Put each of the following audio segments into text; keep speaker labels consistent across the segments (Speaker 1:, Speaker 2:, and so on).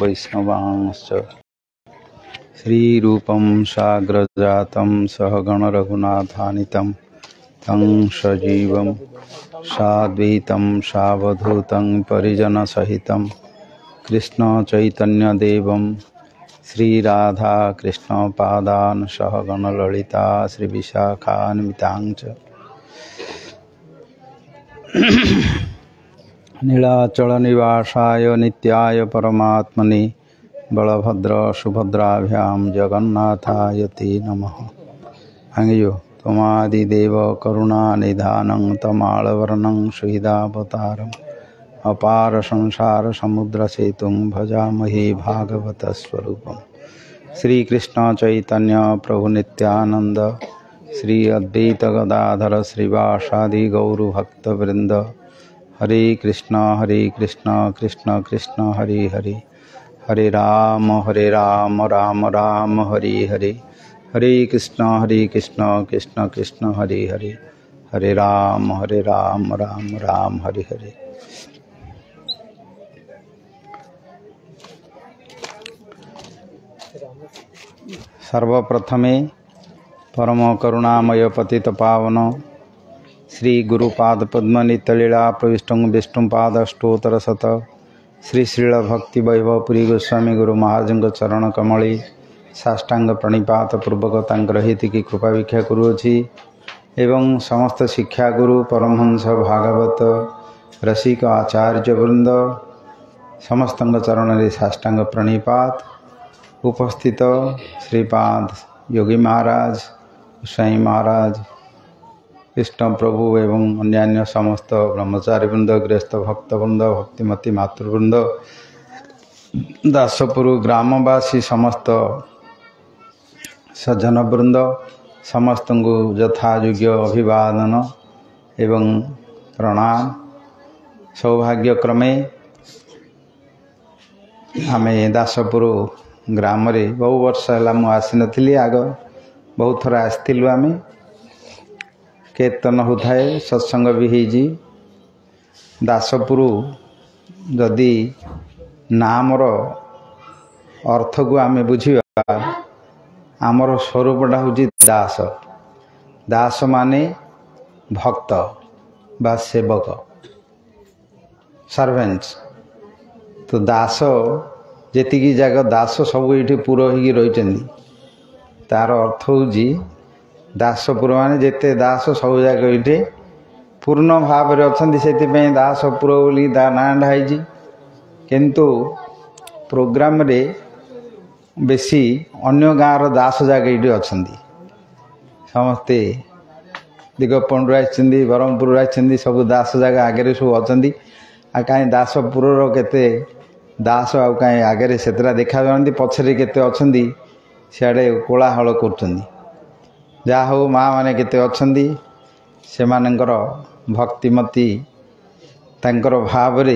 Speaker 1: वैष्णवांश्च श्रीरूपं साग्रजातं सहगण रघुनाथान्वितं तं सजीवं साद्वैतं सावधूतं परिजनसहितं कृष्ण चैतन्यदेवं श्रीराधा कृष्ण पादान् सहगण ललिता श्रीविशाखान्वितांच नीलाचल निवासाय नित्याय परमात्मने बलभद्र सुभद्राभ्यां जगन्नाथाय ते नमः। आंगयो त्वमादिदेव करुणानिधानं तमालवर्णं सुहृदावतारम् अपार संसार समुद्र सेतुं भजामहे भागवत स्वरूपम्। श्रीकृष्ण चैतन्य प्रभु नित्यानंद श्री अद्वैत गदाधर श्रीवासादि गौरभक्तवृंद हरे कृष्ण कृष्ण कृष्ण हरे हरे हरे राम राम राम हरे हरे हरे कृष्ण कृष्ण कृष्ण हरे हरे हरे राम राम राम हरे हरे। सर्वप्रथमे परम करुणामय पतित पावन श्री गुरुपाद पद्मनितलीला प्रविष्टं विष्णुपाद अष्टोत्तर शत श्री श्रील भक्ति वैभव पुरी गोस्वामी गुरु महाराज चरण कमली साष्टांग प्रणिपात पूर्वक तांकर हित की कृपा भिक्षा करुअछि एवं समस्त शिक्षा गुरु परमहंस भागवत रसिक आचार्य वृंद समस्त चरण में साष्टांग प्रणिपात। उपस्थित श्रीपाद योगी महाराज साई महाराज कृष्ण प्रभु एवं अन्यान्य समस्त ब्रह्मचारी वृंद गृहस्थ भक्तवृंद भक्तिमती मातृवृंद दासपुर ग्रामवासी समस्त सज्जन वृंद समस्त को यथायोग्य अभिवादन एवं प्रणाम। सौभाग्यक्रमे आमे दासपुर ग्राम रे बहु वर्ष है मुझे आसी नी आग बहुत थर आसलु आम कीर्तन होता है सत्संग भी होती दासपुर जदि नामर अर्थ को आम बुझा आमर स्वरूपटा हूँ दास। दास माने भक्त बा सेवक सर्वेंट्स। तो दास जेतिकी जगह दास सब ये पुर हो रही तार अर्थ हूँ दासपुर माने जेते दास सब जगह ये पूर्ण भाव में अच्छा से दासपुर बोली नाँढाई किंतु प्रोग्राम रे बेसी अन्य गाँव दास जगह ये अच्छा समस्ते दिगपंडु आई ब्रह्मपुर आई सब दास जगह आगे सब अच्छा आ कहीं दासपुर केते दास आउ कहीं आगे से देखा जाती पछरे केते अच्छा सियाड़े कोलाहल कर जहा हो माँ मैंने केते अच्छा से भक्तिमती तांकर भाव रे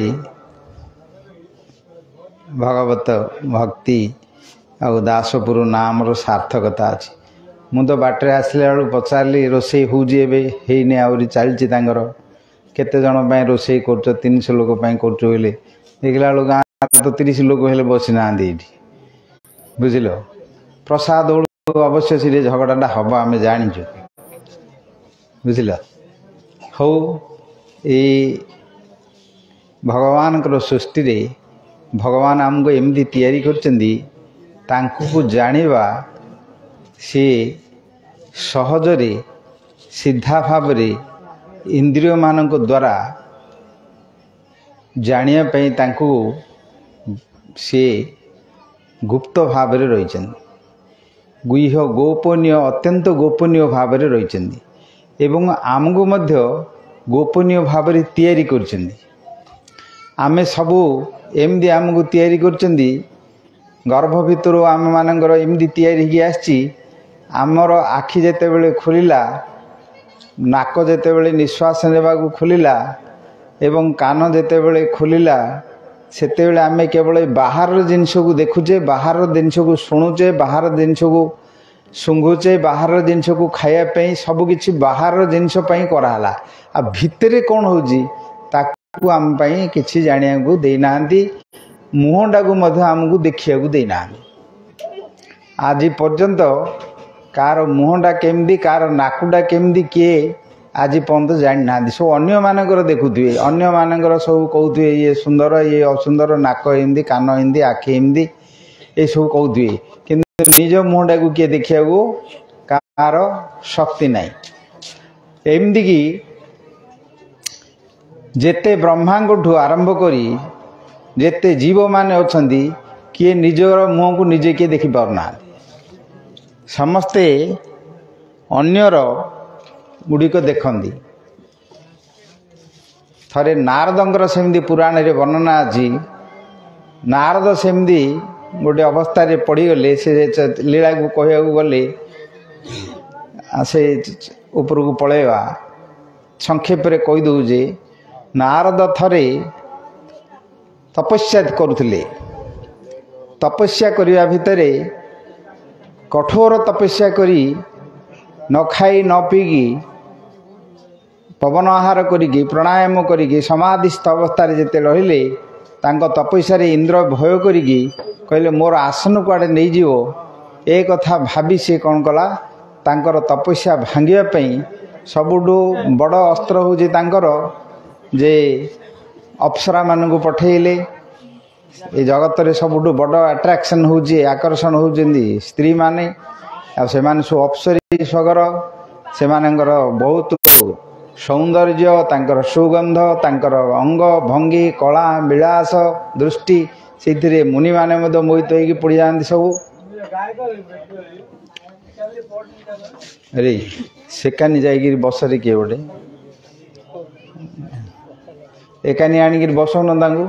Speaker 1: भगवत भक्ति आ दासपुर नाम सार्थकता अच्छी। मु तो बाटे आसला बेलू पचारि रोसे होने आहरी चलती केते जन रोसे कर 300 लोक कर देखला बेलू गाँव तो 30 लोक हेले बसी ना बुझल प्रसाद अवश्य से झगड़ाटा हम आम जाचु बुझल हो भगवान सृष्टि रे भगवान आमको एमती तैयारी करको जानिबा सी सहजरे सीधा भाव इंद्रिय मान द्वारा जानियापाई सी गुप्त भाव रही गुह्य गोपनीय अत्यंत गोपनीय भाव रही एवं आमको मध्य गोपनीय भाव तैयारी करछन्दी। आमे सबू एमदी आमको तैयारी करछन्दी गर्भ भितर आम मानकर एमदी तैयारी की आछि आमर आखि जेते बेले खोलिला नाक जेते बेले निश्वास नेबा को खोलिला एवं कान जेते बेले खोलिला सेते बेले आमे केवल बाहर जिनस को देखुचे बाहर जिनस को शुणुचे बाहर जिनस को शुंघुचे बाहर जिनस को खायापी सबकि बाहर जिनस कराला आ भितरे कौन होची ताकू आम कि जाना को देना मुहटा को आमको देखा देना आज पर्यंत कार मुहटा केमती कार नाकुटा केमती किए आज पर्यंत जानी ना सब अन्य मानकर देखुए अन्य मानकर सब कहते ये सुंदर ये असुंदर नाक एमती कान एमती आखि एमती ये सब कहते कि निज मुहटा को किए देखा कार शक्ति नाई एमती कि जेते ब्रह्मांड आरंभ करी जेते जीव माने अछंती किए निजर मुह को निजे किए देखि पारना समस्ते अन्यर गुड़िक देखती थरे नारदंकर सेमती पुराण रे वर्णना अच्छी नारद सेमती गोटे अवस्था रे पड़गले से लीला को कहया गले से ऊपर को पलैवा संक्षेप रे कही दौजे नारद थरे तपस्या करुले तपस्या करने भितर कठोर तपस्या करी न खाई न पीकी पवन आहार करी प्राणायाम करी समाधिस्थ अवस्था जिते रहिले तांको तपस्या इंद्र भय करी कहले मोर आसन कुआडे नहीं जीवो ए कथा भाभी से कौन कला तांकर तपस्या भांगिया सबुठू बड़ अस्त्र होची तांकर जे अप्सरा मानू पठेले ये जगत रे सबुठू बड़ अट्राक्शन होची आकर्षण होचंदी स्त्री माने आ से माने सब अप्सरी स्वगर से मानकर बहुत सौंदर्य तांकर सुगंध तांकर अंग भंगी कला विलास दृष्टि से मुनि माने मोहित होगी पड़ जाती सब अरे सेकानी जाइए बसरे किए गोटे एकानी आनिक बसौन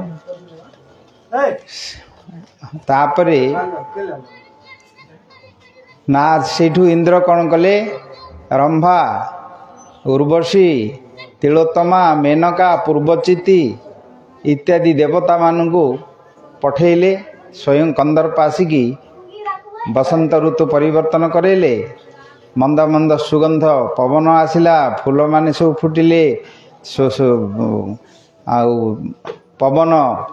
Speaker 1: तापरे ना सेठू इंद्र कौन कले रंभा उर्वशी तिलोत्तमा मेनका पूर्वचिति इत्यादि देवता मानू पठेले स्वयं कंदर्प आसिकी बसंत ऋतु परिवर्तन करेले मंद मंद सुगंध पवन आसिला फूल माने सब फुटिले पवन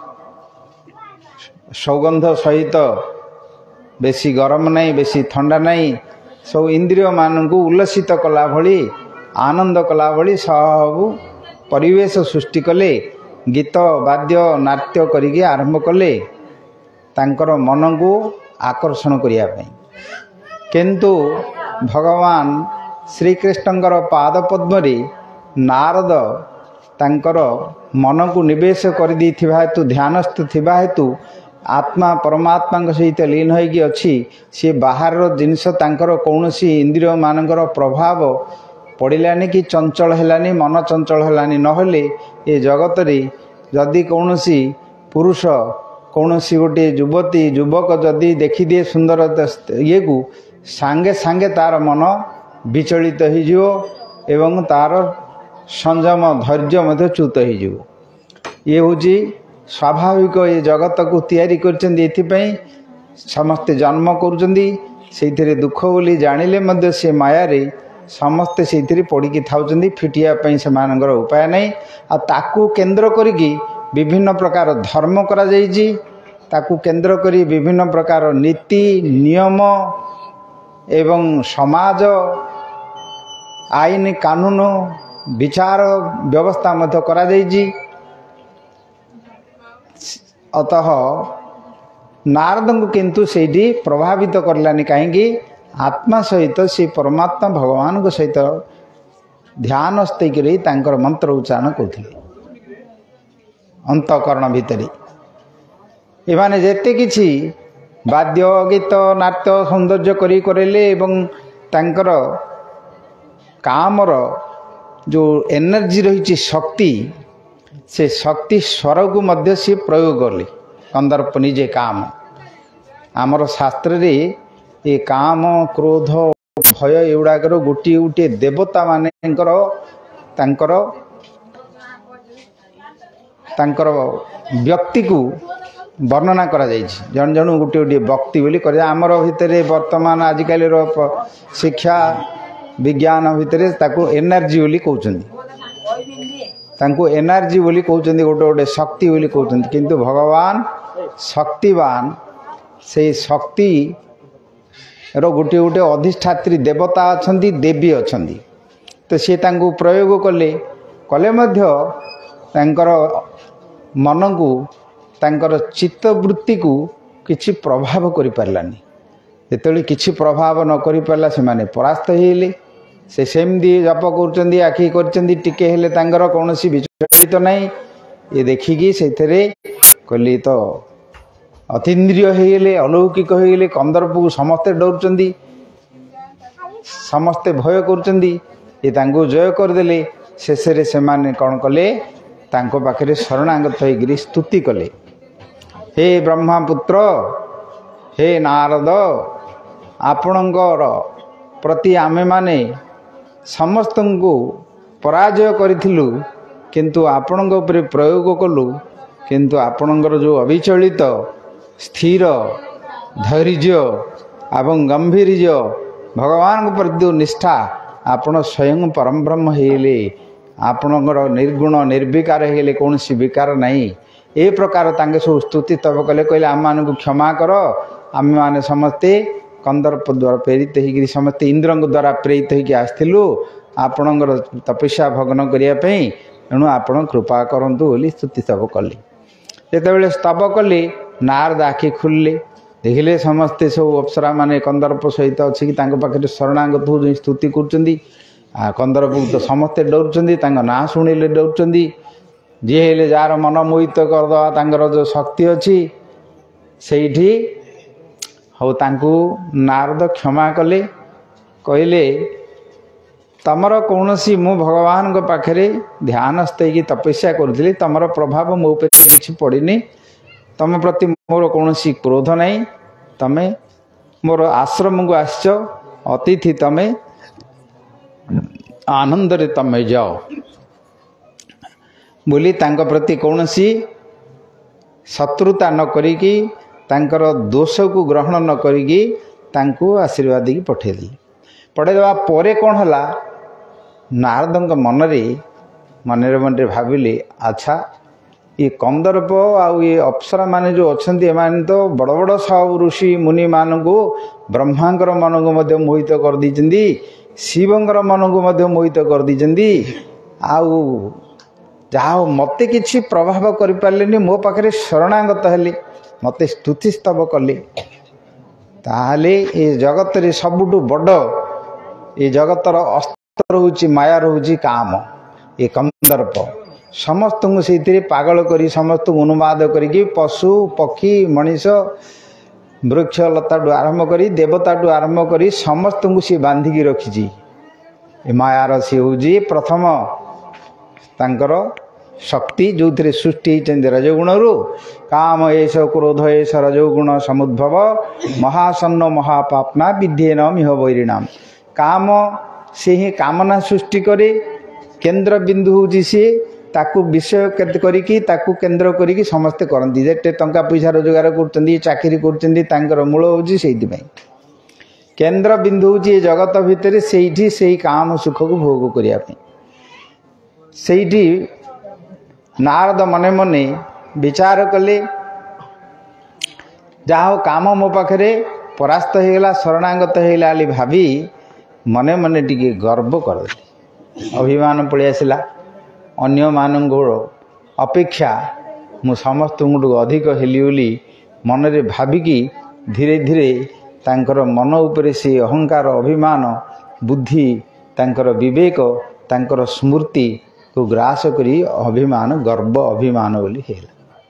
Speaker 1: सौगंध सहित बेसी गरम नहीं बेसी ठंडा नहीं सब इंद्रिय मानू उल्लसित कला भली आनंद कला भली सब परिवेश सृष्टि कले गीत वाद्य नाट्य करिके आरंभ कले तांकर मन को आकर्षण करिया पई किंतु भगवान श्रीकृष्णकर पाद पद्म रे नारद तांकर मन को निवेश कर दी हेतु ध्यानस्थ थिबा हेतु आत्मा परमात्मा सहित लीन होगी अच्छी सी बाहर जिनस तांकर कौनसी इंद्रिय मानकर प्रभाव पड़ानी कि चंचल है मन चंचल है नहले ये जगत रे जदि कौनसी पुरुष कौनसी गोटे युवती युवक जदि देखिदिए सुंदर ये को सांगे सांगे तार मन विचलित हो एवं तार संयम धैर्य मध्य च्युत हो ये हूँ स्वाभाविक ये जगत को तैयारी करपई समस्ते जन्म कर दुख बोली जानिले मध्य से माया रे समस्ते से पड़ी था फिटियापी से उपाय नहीं ताकू केन्द्र करी विभिन्न प्रकार धर्म करा जाइछि ताकू केन्द्र करी विभिन्न प्रकार नीति नियम एवं समाज आईन कानून विचार व्यवस्था मध्य करा जाइछि अतः नारद को किंतु से प्रभावित करलानी कहीं आत्मा सहित से परमात्मा भगवान को सहित ध्यान स्थित तांकर मंत्र उच्चारण करते अंतकरण भितर एमाने जेते किछि वाद्य गीत नाट्य सौंदर्य करेले एवं तांकर कामर जो एनर्जी रही शक्ति से शक्ति स्वर को मध्य सी प्रयोग कले कंदर्प निजे काम आमर शास्त्र रे ये काम क्रोध भय एगुड़ाकर गोटे गोटे देवता मानकर तांकर व्यक्ति को वर्णना करा जाइछि जन जन गोटे गोटे व्यक्ति बोली कर आमर भितर वर्तमान आजिकल शिक्षा विज्ञान भितर ताको एनर्जी बोली कहउछन्ति तांको एनर्जी बोली कहउछन्ति गोटे गोटे शक्ति बोली कहउछन्ति किंतु भगवान शक्तिवान से शक्ति गोटे गोटे अधिष्ठात्री देवता अच्छा देवी अच्छा तो सी प्रयोग कले कले मन को तांकर चित्तवृत्ति को किछि प्रभाव करि पारलानी जेतले किछि प्रभाव न करि पारला से माने परास्त हेले से सेमदी जप करचंदी आखि करचंदी टिके हेले तांकर कोनोसी विचलित नहीं ये देखिकी सेथरे कली तो अतीन्द्रिय हेले अलौकिक हेले कंदर्प को समस्ते डरचंदी समस्ते भय करचंदी ये तांको जय करदेले शेषे से माने कौन कले तांको पाखरे शरणागत होइगिरी स्तुति कले हे ब्रह्मपुत्र हे नारद आपणकर प्रति आमे माने समस्त को पराजय करिथिलु किंतु आपणक उपरे प्रयोग कलु किंतु आपणकर जो अविचलित स्थिर धैर्य एवं गंभीर्य भगवान के प्रति निष्ठा आपण स्वयं परम ब्रह्म हेले आपणकर निर्गुण निर्विकार हेले कौन सी विकार नहीं ए प्रकार तांगे सब स्तुति तब कले कहले आम मान को क्षमा कर आम माने समस्ते कंदर्प द्वारा प्रेरित होगी समस्ते इंद्र द्वारा प्रेरित होगी आसलु आपणकर तपस्या भग्न करने एणु आपण कृपा करंतु बोली स्तुति स्तव कले जिते स्तव कले नारद आखि खुलले देखिले समस्ते सब अप्सरा माने कंदर्प सहित अच्छी पाखे शरणागत हो स्तुति कर कंदर्प तो समस्ते डरुंच ना शुणिले डरुंच जी हेले जार मन मोहित करदे जो शक्ति अच्छी से हौ तांकु नारद क्षमा कले कहले तमर कौन सी मु भगवान को पाखरे ध्यान स्थी तपस्या करुली तमर प्रभाव मो पे किसी पड़नी तम प्रति मोर कौन सी क्रोध नहीं तमे मोर आश्रम को आस अतिथि तमे आनंद रे तमे जाओ बोली तांक प्रति कौन सी शत्रुता न करिकी तांकर दोष को ग्रहण न करिकी तांको आशीर्वाद की पठेदेली पठेदेवा परे कौन हला नारद मनरे मनरे मनरे भाविले अच्छा ये कंदर्प आउ ये अप्सरा माने जो अच्छे एमाने तो बड़ बड़ सब ऋषि मुनि मान को ब्रह्मांकर मन को मध्य मोहित कर दी शिवंकर मन को मध्य मोहित कर दी आउ जहाँ मते किछि प्रभाव कर पारे मो पाखे शरणागत हेले मते स्तुति स्तव कले ताहले ये जगत रे सबुठु बड़ ये जगतर अस्त्र होची माया रोची काम ये कंदर्प समस्त को से पागल करी समस्त उन्माद करी पशु पक्षी मनीष वृक्ष लता आरंभ करी देवता आरंभ करी समस्त को सी बांधिकी रखी मायार सी हूँ प्रथम तांकर शक्ति जो थे सृष्टि होती रजगुण रु काम एष क्रोध एष रजोगुण समुद्भव महासन्न महापापना विद्येन मिह वैरिणाम काम से ही कामना सृष्टि करे केंद्र बिंदु हूँ सी ताकू विषय करिकी ताकू केंद्र करिकी समस्ते करती जेटे टंका पैसा रोजगार कर चाकरी कर मूल हूँ से केंद्र बिंदु हूँ जगत भितर से काम सुख को भोग करने से नारद मने मने विचार कले जहाँ काम मो पाखे परास्त होगला शरणागत होगला भावी मने मने टिके गर्व करदे अभिमान पलि आसला अन्य मानक अपेक्षा मु समस्त अधिक हेली बोली मनरे भाविकी धीरे धीरे तांकर मन उपरे से अहंकार अभिमान बुद्धि तांकर विवेक तांकर स्मृति को ग्रास करी अभिमान गर्व अभिमान बोली हेला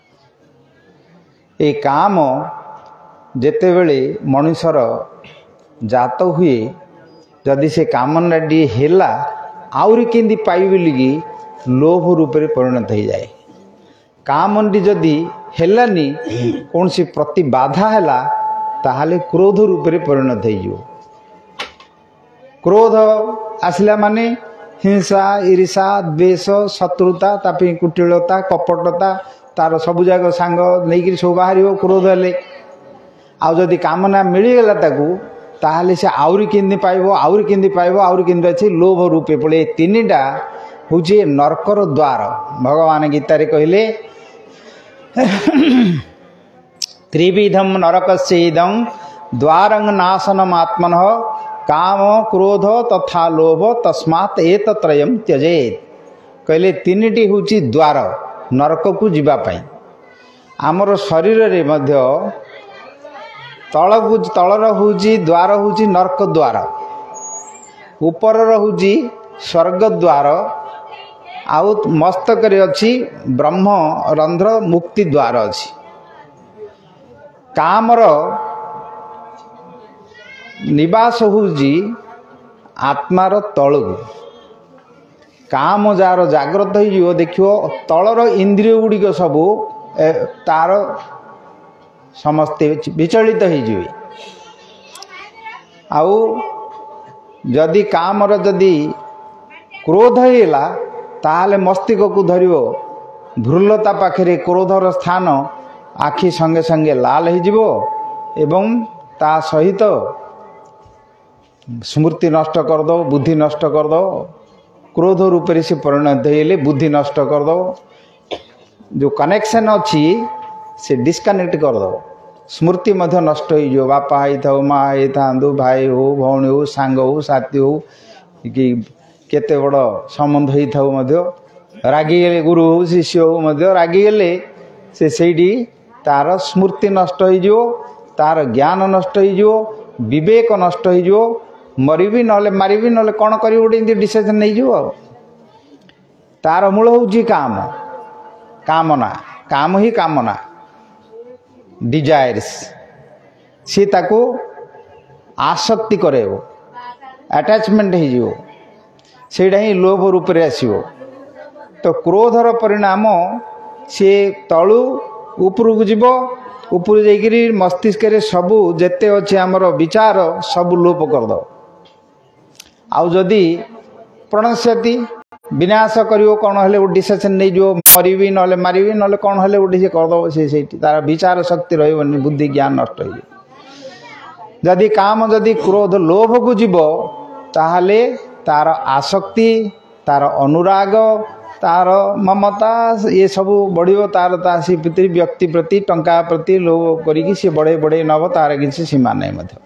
Speaker 1: ए काम जेते बेले मनुष्यर जात हुए जदि से कामनाटी हेला आउरी केंदी पाई बोलिकी लोभ रूप में परिणत हो जाए कामटी जदि हेलानी कौन सी प्रति बाधा हैला ताहले क्रोध रूप में परिणत हो क्रोध आसला माने हिंसा ईर्षा द्वेष शत्रुता तापी कुटिलता कपटता तार सबु जाक सांग नहीं सब बाहर क्रोध हेले आदि कामना मिलगला ताकू ताहले से आउरी केंदी पाइबो आउरी केंदी पाइबो आउरी केंदी अच्छी लोभ रूपे पड़े तीनटा हूँ नरकर द्वार भगवान गीतारे कहले त्रिविधम नरकस्येदं द्वारं नाशनमात्मनः काम क्रोध तथा लोभ तस्मात् एतत्रयं त्यजेत। कहले तीनिटी होची द्वार नरक को जीवा पाई। आमर शरीर रे मध्य तलर होची द्वार होची नरक द्वार, ऊपर होची स्वर्ग द्वार, आउ मस्तक रे अछि ब्रह्म रंध्र मुक्ति द्वार अछि। कामर निवास होची आत्मार तलगु। काम जार जाग्रत हो देखियो तलर इंद्रिय गुड़िक सब तार समस्ते विचलित हो। आउ जदि कामर जदि क्रोध हैला ताले मस्तिष्क को धरियो भ्रुलता पाखरे क्रोधर स्थान आखि संगे संगे लाल हो एवं ता सहित स्मृति नष्ट कर दो, बुद्धि नष्ट कर दो। क्रोध रूप से परिणत होइले बुद्धि नष्ट कर दो। जो कनेक्शन अच्छी से डिस्कनेक्ट कर दो। स्मृति मध्य नष्ट हो। बापा ही था, माँ ही था, भाई हो, भौणी हो, सांग हो, साथी हो कि केते बड़ संबंध ही था मध्य रागिगले, गुरु हो शिष्य हो मध्य रागिगले से सेठी तार स्मृति नष्ट हो, तार ज्ञान नष्ट हो, विवेक नष्ट हो। मरबी नले मारिबी नले कौन करी गोटे इनती डिसीजन नहीं जो। तार मूल हूँ काम, कामना, काम ही कामना, डिजायर्स सी ताको आसक्ति करेबो, अटैचमेंट हो, सेटा ही लोभ रूप रे आसीबो। तो क्रोधर परिणाम सी तलु ऊपर को जीवो, ऊपर जाइकरी मस्तिष्क रे सबू जेते अच्छे आमर विचार सबू लोप कर दो। आउ जदि प्रणश्यति विनाश करियो कौन हेले वो डिसीजन नहीं जो मरबी नले मारिबी नले कौन हेले वो डिसीजन कर दो। से तार विचार शक्ति रहबनी, बुद्धि ज्ञान नष्ट हो। जदि काम जदि क्रोध लोभ को जीव ताहले तार आसक्ति, तार अनुराग, तार ममता ये सब बढ़ियो। तार सी प्रति व्यक्ति प्रति टंका प्रति लोभ करिकी सी बढ़े बढ़े नब, तार किसी सीमा नहीं मध्य।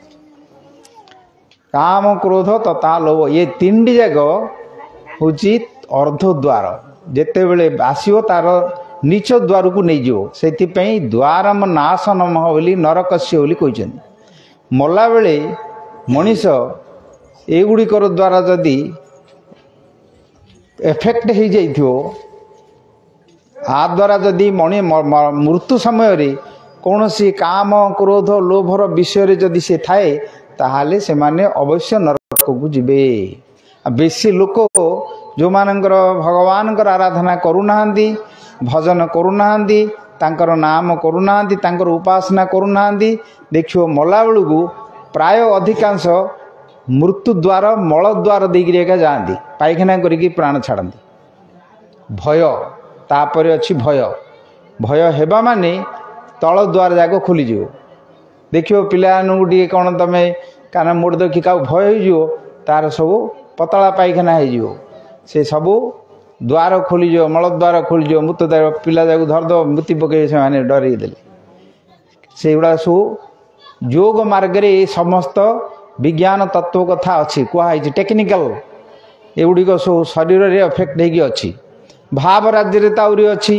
Speaker 1: काम क्रोध तथा लोभ ये तीन जाक हूँ अर्ध द्वार। जेते बेले आसियो तार नीच द्वार को नहीं जीव। से द्वारम नाशनम बोली नरकस्य बोली कहते। मला बेले मनीष एगुड़िकर द्वारा जदि एफेक्ट हो जाइथियो, आ द्वारा जदि मणि मृत्यु समय रे कौन सी काम क्रोध लोभर विषय जदि से थाए ताहाले से माने अवश्य नरक को जीवे। बेसी लोक जो मानकर भगवान आराधना करूना, भजन करूना, तांकर नाम करूना, तांकर उपासना करूना, देखियो मला बेलू प्राय अधिकांश मृत्यु द्वार मल द्वार देकी जाती, पायखाना करिकी प्राण छाड़ती। भय तापर अच्छी भय, भय हेबा माने तल द्वार जाक खोलीज। देखियो पिलाटी कौन तमें कान मोड़ देखी क्या भय हो, तार सब पतला पायखाना हो। से सबू द्वार खोलीज, मल द्वार खोलीज, मृत द्वार पिला जाक धरद मृत्यु पकड़े से डरईदे। से गुड़ा सब योग मार्गे समस्त विज्ञान तत्व कथा अच्छी कहुई टेक्निकल एगुड़िक सब शरीर रे अफेक्ट होगी अच्छी। भाव राज्य ताउरी अच्छी।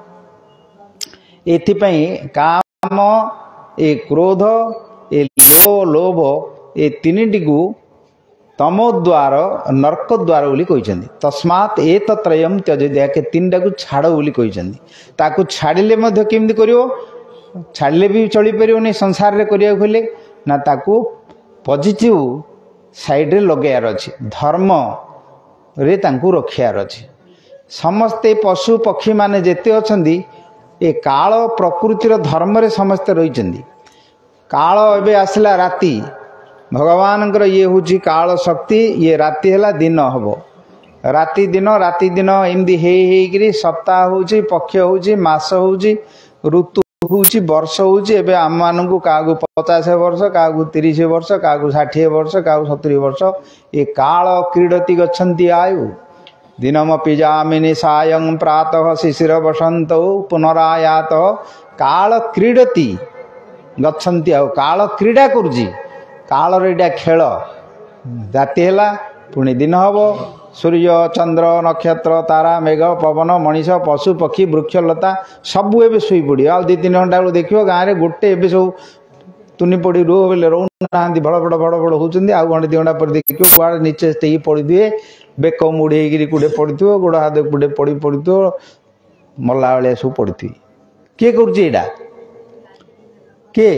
Speaker 1: एथिपाई काम ए क्रोध ए लोभ ए तीनिटी को तमो द्वार नर्क द्वार बोली कहते। तस्मात् एतत्रयं त्यजेत्, के तीन टाक छाड़ बोली कहते। ताकू छाड़िले मध्य केमती करियो, छाड़िले भी चली परियोनी संसार रे करिया खोले ना, ताकू पॉजिटिव साइड रे लगायार अछि, धर्म रे तांकू रखियार अछि। समस्ते पशु पक्षी माने जेते अछंदी ए काल प्रकृतिर धर्म रे समस्ते रहिचंदी। काल एबे आसला राति, भगवान ये हूँ काल शक्ति, ये राति है दिन हम राति दिन एमती हो सप्ताह हो पक्ष हो मास हो ऋतु हूँ वर्ष हूँ। एवं आम मानू क्या 50 वर्ष, क्या 30 वर्ष, क्या 60 वर्ष, क्या 70 वर्ष, ये काल क्रीडति गच्छन्ति आयु। दिनमपि जामिनी सायं प्रातः शिशिर बसंत पुनरायात काल क्रीडति। गच्छन्ति आ काल क्रीड़ा करुची कालर एटा खेल राति है पुणी दिन हम सूर्य चंद्र नक्षत्र तारा मेघ पवन मनीष पशु पक्षी वृक्षलता सबू एवं शोई पड़ आ 2-3 घंटा बेल देख गाँव में गोटे ए सब तुनी पड़ी रो बोले रोना भड़ भड़ होती आउ घंटे 2 घंटा पर देख कड़े नीचे टे पड़ी थे बेक मुड़ी कूड़े पड़ी गोड़ हाथ कूड़े पड़ी मरला भाया सब पड़ी किए करा किए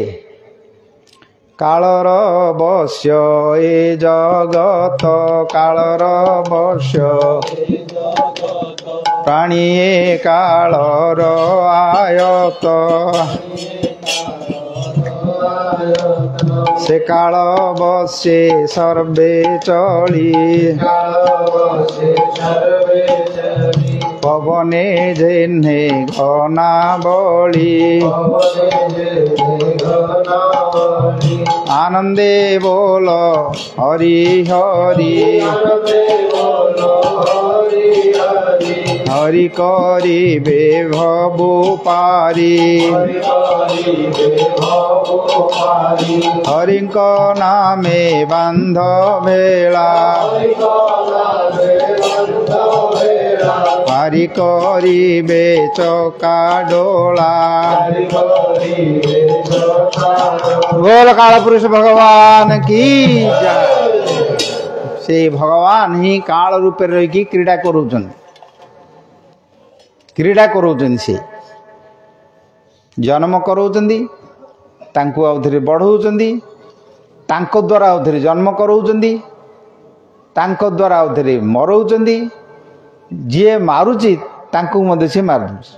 Speaker 1: कालर बश्य ए जगत कालर बश्य प्राणी ए कालर आयत से काल बसे सर्वे चली पवने जेन्हे घना बली आनंदे बोल हरि हरि हरि करिबे भवु पारी हरिंक नामे बांध भेला हरि करिबे चका डोला बोल काल पुरुष भगवान की जय। से भगवान ही काल रूप रही क्रीड़ा करूछन क्रीड़ा करूछन से जन्म कराउछन्ती तांको आउथरे बढ़ाउछन्ती तांको द्वारा आउथरे जन्म कराउछन्ती तांको द्वारा आउथरे मराउछन्ती जे मारुची तांको मध्य से मारुची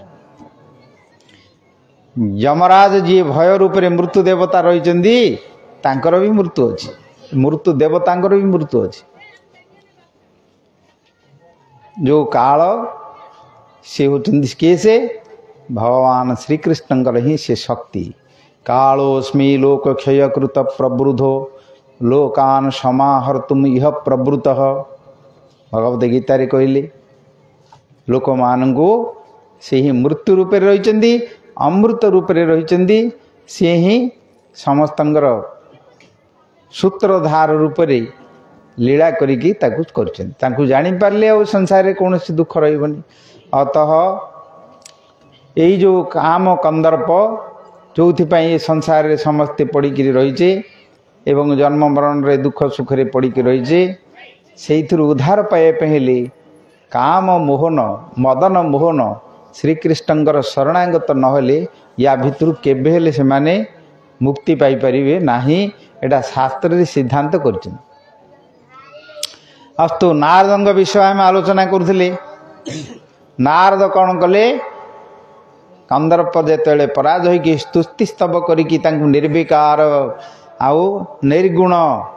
Speaker 1: यमराज जी भय रूप रे मृत्यु देवता रही तांकर भी मृत्यु अच्छी मृत्यु देवतांकर भी मृत्यु अच्छी जो काल से होती किए से भगवान श्री कृष्णकर ही से शक्ति कालोस्मि लोक क्षयकृत प्रवृद्धो लोकान समाहर्तुम इह प्रवृत भगवत गीता रे कहले लोक मानू से ही मृत्यु रूप रही अमृत रूप रही सी ही समस्तंगर सूत्रधार रूप लीला करिकी ताकू जानी पारले आ संसार रे कौन दुख रही अतः यही जो काम कंदर्प जो ये संसार रे समस्ते पड़ी रही एवं जन्म मरण रे दुख सुख रे पड़ी रही से उद्धार पाइबा हेले काम मोहन मदन मोहन श्रीकृष्णकर शरणागत नहले या भितर केबे से माने मुक्ति पाई परिबे नाही एटा शास्त्र सिद्धांत कर अस्तु नारद विषय आम आलोचना करुले नारद कौन कले कंदर्प जेते पराज होगी स्तुति स्तव करिकी निर्विकार आउ निर्गुण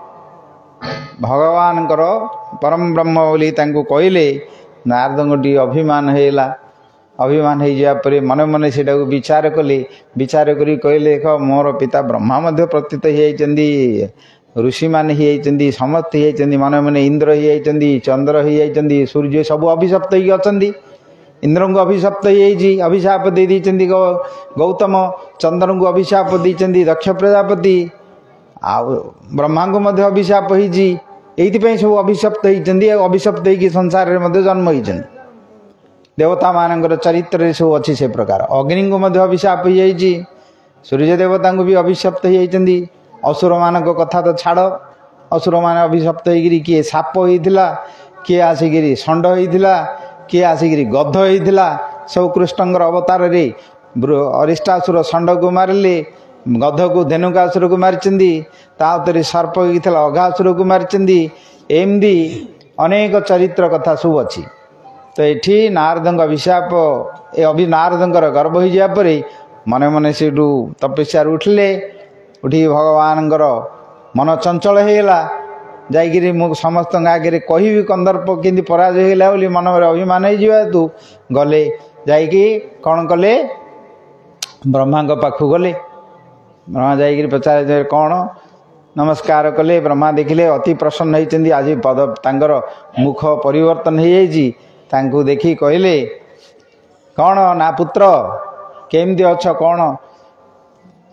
Speaker 1: भगवान परम ब्रह्म बोली कहले नारद टी अभिमान होगा अभिमान हो जापर मन मन से विचार कले विचार करी कहले देख मोर पिता ब्रह्मा मध्य प्रतीत होती ऋषि मान ही समस्त होती मन मन इंद्र ही चंद्र ही सूर्य सब अभिशप्त होती इंद्र को अभिशप्त हो अभिशाप दे दी गौतम चंद्र को अभिशाप देती दक्ष प्रजापति आ ब्रह्मा को मध्य अभिशाप होती सब अभिशप्त होती अभिशप्त हो संसार में जन्म होती देवता मानकर चरित्र सब अच्छी से प्रकार अग्नि को मध्य अभिशाप हो सूर्य देवता को भी अभिशप्त होती असुर मान कथा तो छाड़ असुर मान अभिशप्त होगी किए साप होता किए आसिक षंड होता किए आसिक गध होता सब कृष्णकर अवतार रे अरिष्टासुर षंड को मारिले गध को धेनुकासुर को मारी सर्प होता अघासुर को मारी एमती अनेक चरित्र कथा सब अच्छी तो ये नारद अभिशाप ये नारदर गर्भ हो जापर मन मन से तपस्या उठिले उठी भगवान मन चंचल होगा जाकि समस्त आगे कहि कंदर्प केंदी पराजय होगा बोली मन में अभिमान हो गले जाकि कौन कले ब्रह्मा पाखु गले ब्रह्मा जाकि पचारे कौन नमस्कार कले ब्रह्मा देखिले अति प्रसन्न होती आज पद तांकर मुख परिवर्तन हो देखी कहले कौन ना पुत्र केमती अच्छ कौन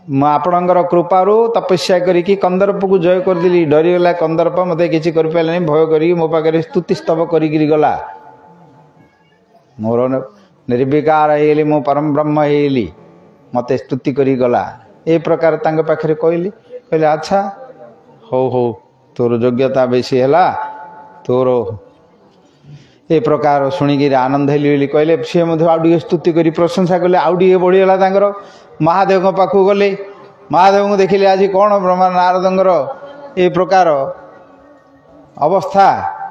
Speaker 1: ମୁଁ ଆପଣଙ୍କର କୃପାରୁ ତପସ୍ୟା କରିକି କନ୍ଦର୍ପକୁ ଜୟ କରିଦେଲି। ଡରିଗଲା କନ୍ଦର୍ପ, ମୋତେ କିଛି କରିପାରିଲାନି, ଭୟ କରିକି ମୋ ପାଖରେ ସ୍ତୁତି ସ୍ତବ କରିକିରି ଗଲା। ମୋର ନିର୍ବିକାର ହେଇଗଲି, ମୁଁ ପରମ ବ୍ରହ୍ମ ହେଇଗଲି, ମୋତେ ସ୍ତୁତି କରି ଗଲା। ଏ ପ୍ରକାର ତାଙ୍କ ପାଖରେ କହିଲି। କହିଲେ ଆଚ୍ଛା ହଉ ହଉ, ତୋର ଯୋଗ୍ୟତା ବେଶୀ ହେଲା, ତୋର ଏ ପ୍ରକାର ଶୁଣିକିରି ଆନନ୍ଦ ହେଲି ବୋଲି କହିଲେ। ସିଏ ମଧ୍ୟ ଆଉ ଟିକେ ସ୍ତୁତି କରି ପ୍ରଶଂସା କଲେ। ଆଉ ଟିକେ ବଢ଼ିଗଲା ତାଙ୍କର। ମହାଦେବଙ୍କ ପାଖକୁ ଗଲେ। ମହାଦେବଙ୍କୁ ଦେଖିଲେ ଆଜି କ'ଣ ବ୍ରହ୍ମା ନାରଦଙ୍କର ଏ ପ୍ରକାର ଅବସ୍ଥା,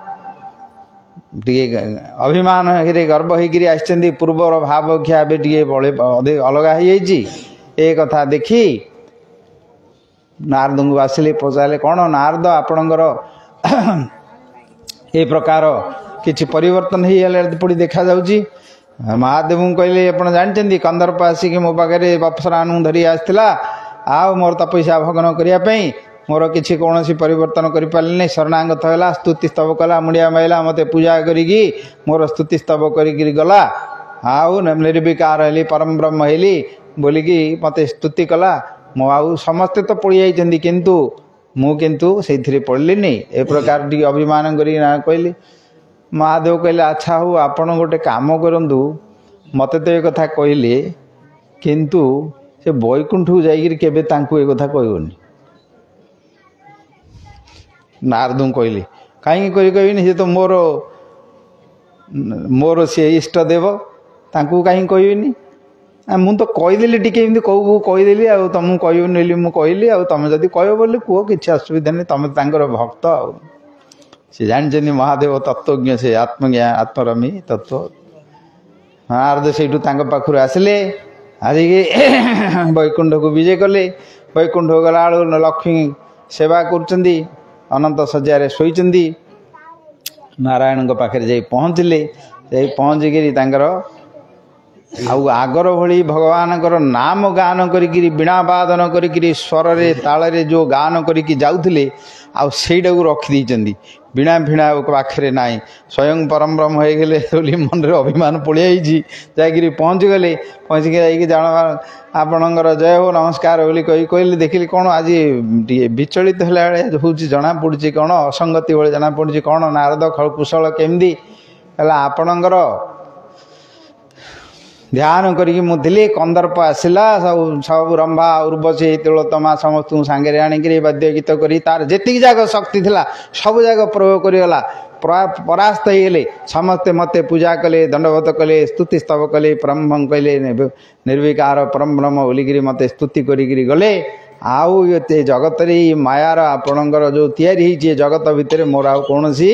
Speaker 1: ଟିକେ ଅଭିମାନ ହେଇକିରି ଗର୍ବ ହେଇକିରି ଆସିଛନ୍ତି, ପୂର୍ବର ଭାବ ଅପେକ୍ଷା ଏବେ ଟିକେ ଅଲଗା ହେଇଯାଇଛି। ଏ କଥା ଦେଖି ନାରଦଙ୍କୁ ଆସିଲେ, ପଚାରିଲେ କ'ଣ ନାରଦ ଆପଣଙ୍କର ଏ ପ୍ରକାର କିଛି ପରିବର୍ତ୍ତନ ହେଇଗଲା ପଡ଼ି ଦେଖାଯାଉଛି। ମହାଦେବଙ୍କୁ କହିଲେ ଆପଣ ଜାଣିଛନ୍ତି କନ୍ଦର୍ପ ଆସିକି ମୋ ପାଖରେ ଅପ୍ସରାମାନଙ୍କୁ ଧରି ଆସିଥିଲା, ଆଉ ମୋର ତପସ୍ୟା ଭଗ୍ନ କରିବା ପାଇଁ ମୋର କିଛି କୌଣସି ପରିବର୍ତ୍ତନ କରିପାରିଲିନି। ଶରଣାଗତ ହେଲା, ସ୍ତୁତି ସ୍ତବ କଲା, ମୁଣ୍ଡିଆ ମାଇଲା, ମୋତେ ପୂଜା କରିକି ମୋର ସ୍ତୁତି ସ୍ତବ କରିକିରି ଗଲା। ଆଉ ନିର୍ବିକାର ହେଲି, ପରମ ବ୍ରହ୍ମ ହେଲି ବୋଲିକି ମୋତେ ସ୍ତୁତି କଲା। ମୁଁ ଆଉ ସମସ୍ତେ ତ ପଡ଼ି ଯାଇଛନ୍ତି, କିନ୍ତୁ ମୁଁ ସେଇଥିରେ ପଡ଼ିଲିନି। ଏ ପ୍ରକାର ଟିକେ ଅଭିମାନ କରିକି କହିଲି। ମହାଦେବ କହିଲେ ଆଚ୍ଛା ହଉ, ଆପଣ ଗୋଟେ କାମ କରନ୍ତୁ, ମୋତେ ତ ଏ କଥା କହିଲେ, କିନ୍ତୁ ସେ ବୈକୁଣ୍ଠକୁ ଯାଇକିରି କେବେ ତାଙ୍କୁ ଏ କଥା କହିବନି। ନାରଦଙ୍କୁ କହିଲେ କାହିଁକି କହିବିନି, ସେ ତ ମୋର ସିଏ ଇଷ୍ଟ ଦେବ, ତାଙ୍କୁ କାହିଁକି କହିବିନି? ମୁଁ ତ କହିଦେଲି, ଟିକେ ଏମିତି କହୁ କହିଦେଲି, ଆଉ ତମକୁ କହିବିନି ବୋଲି ମୁଁ କହିଲି, ଆଉ ତମେ ଯଦି କହିବ ବୋଲି କୁହ, କିଛି ଅସୁବିଧା ନାହିଁ, ତମେ ତାଙ୍କର ଭକ୍ତ। ଆଉ ସେ ଜାଣିଛନ୍ତି ମହାଦେବ ତତ୍ତ୍ୱଜ୍ଞ, ସେ ଆତ୍ମରମୀ ତତ୍ତ୍ୱ। ନାରଦ ସେଇଠୁ ତାଙ୍କ ପାଖରୁ ଆସିଲେ, ଆସିକି ବୈକୁଣ୍ଠକୁ ବିଜେ କଲେ। ବୈକୁଣ୍ଠକୁ ଗଲାବେଳୁ ଲକ୍ଷ୍ମୀ ସେବା କରୁଛନ୍ତି, ଅନନ୍ତ ଶଯ୍ୟାରେ ଶୋଇଛନ୍ତି। ନାରାୟଣଙ୍କ ପାଖରେ ଯାଇ ପହଞ୍ଚିଲେ। ଯାଇ ପହଞ୍ଚିକିରି ତାଙ୍କର ଆଉ ଆଗର ଭଳି ଭଗବାନଙ୍କର ନାମ ଗାନ କରିକିରି, ବୀଣା ବାଦନ କରିକିରି, ସ୍ୱରରେ ତାଳରେ ଯେଉଁ ଗାନ କରିକି ଯାଉଥିଲେ, ଆଉ ସେଇଟାକୁ ରଖିଦେଇଛନ୍ତି। ବୀଣା ଫିଣା ପାଖରେ ନାହିଁ, ସ୍ୱୟଂ ପରମ ବ୍ରହ୍ମ ହେଇଗଲେ ବୋଲି ମନରେ ଅଭିମାନ ପଳେଇଯାଇଛି। ଯାଇକିରି ପହଞ୍ଚିଗଲେ। ପହଞ୍ଚିକି ଯାଇକି ଜାଣ ଆପଣଙ୍କର ଜୟ ହୋ ନମସ୍କାର ବୋଲି କହିଲେ। ଦେଖିଲି କ'ଣ ଆଜି ଟିକେ ବିଚଳିତ ହେଲା ବେଳେ ହେଉଛି, ଜଣାପଡ଼ୁଛି କ'ଣ ଅସଙ୍ଗତି ଭଳି ଜଣାପଡ଼ୁଛି। କ'ଣ ନାରଦ କୁଶଳ କେମିତି? ହେଲା ଆପଣଙ୍କର ଧ୍ୟାନ କରିକି ମୁଁ ଥିଲି, କନ୍ଦର୍ପ ଆସିଲା, ସବୁ ରମ୍ଭା ଉର୍ବଶୀ ତିଳୋତ୍ତମା ସମସ୍ତଙ୍କୁ ସାଙ୍ଗରେ ଆଣିକିରି ବାଦ୍ୟ ଗୀତ କରି ତାର ଯେତିକି ଯାକ ଶକ୍ତି ଥିଲା ସବୁ ଯାକ ପ୍ରୟୋଗ କରିଗଲା। ପରାସ୍ତ ହେଇଗଲେ। ସମସ୍ତେ ମୋତେ ପୂଜା କଲେ, ଦଣ୍ଡବତ କଲେ, ସ୍ତୁତି ସ୍ତବ କଲେ, ପରମ କହିଲେ ନିର୍ବିକାର ପରମ ବ୍ରହ୍ମ ବୋଲିକିରି ମୋତେ ସ୍ତୁତି କରିକିରି ଗଲେ। ଆଉ ଏତେ ଜଗତରେ ଏଇ ମାୟାର ଆପଣଙ୍କର ଯେଉଁ ତିଆରି ହେଇଛି ଏ ଜଗତ ଭିତରେ ମୋର ଆଉ କୌଣସି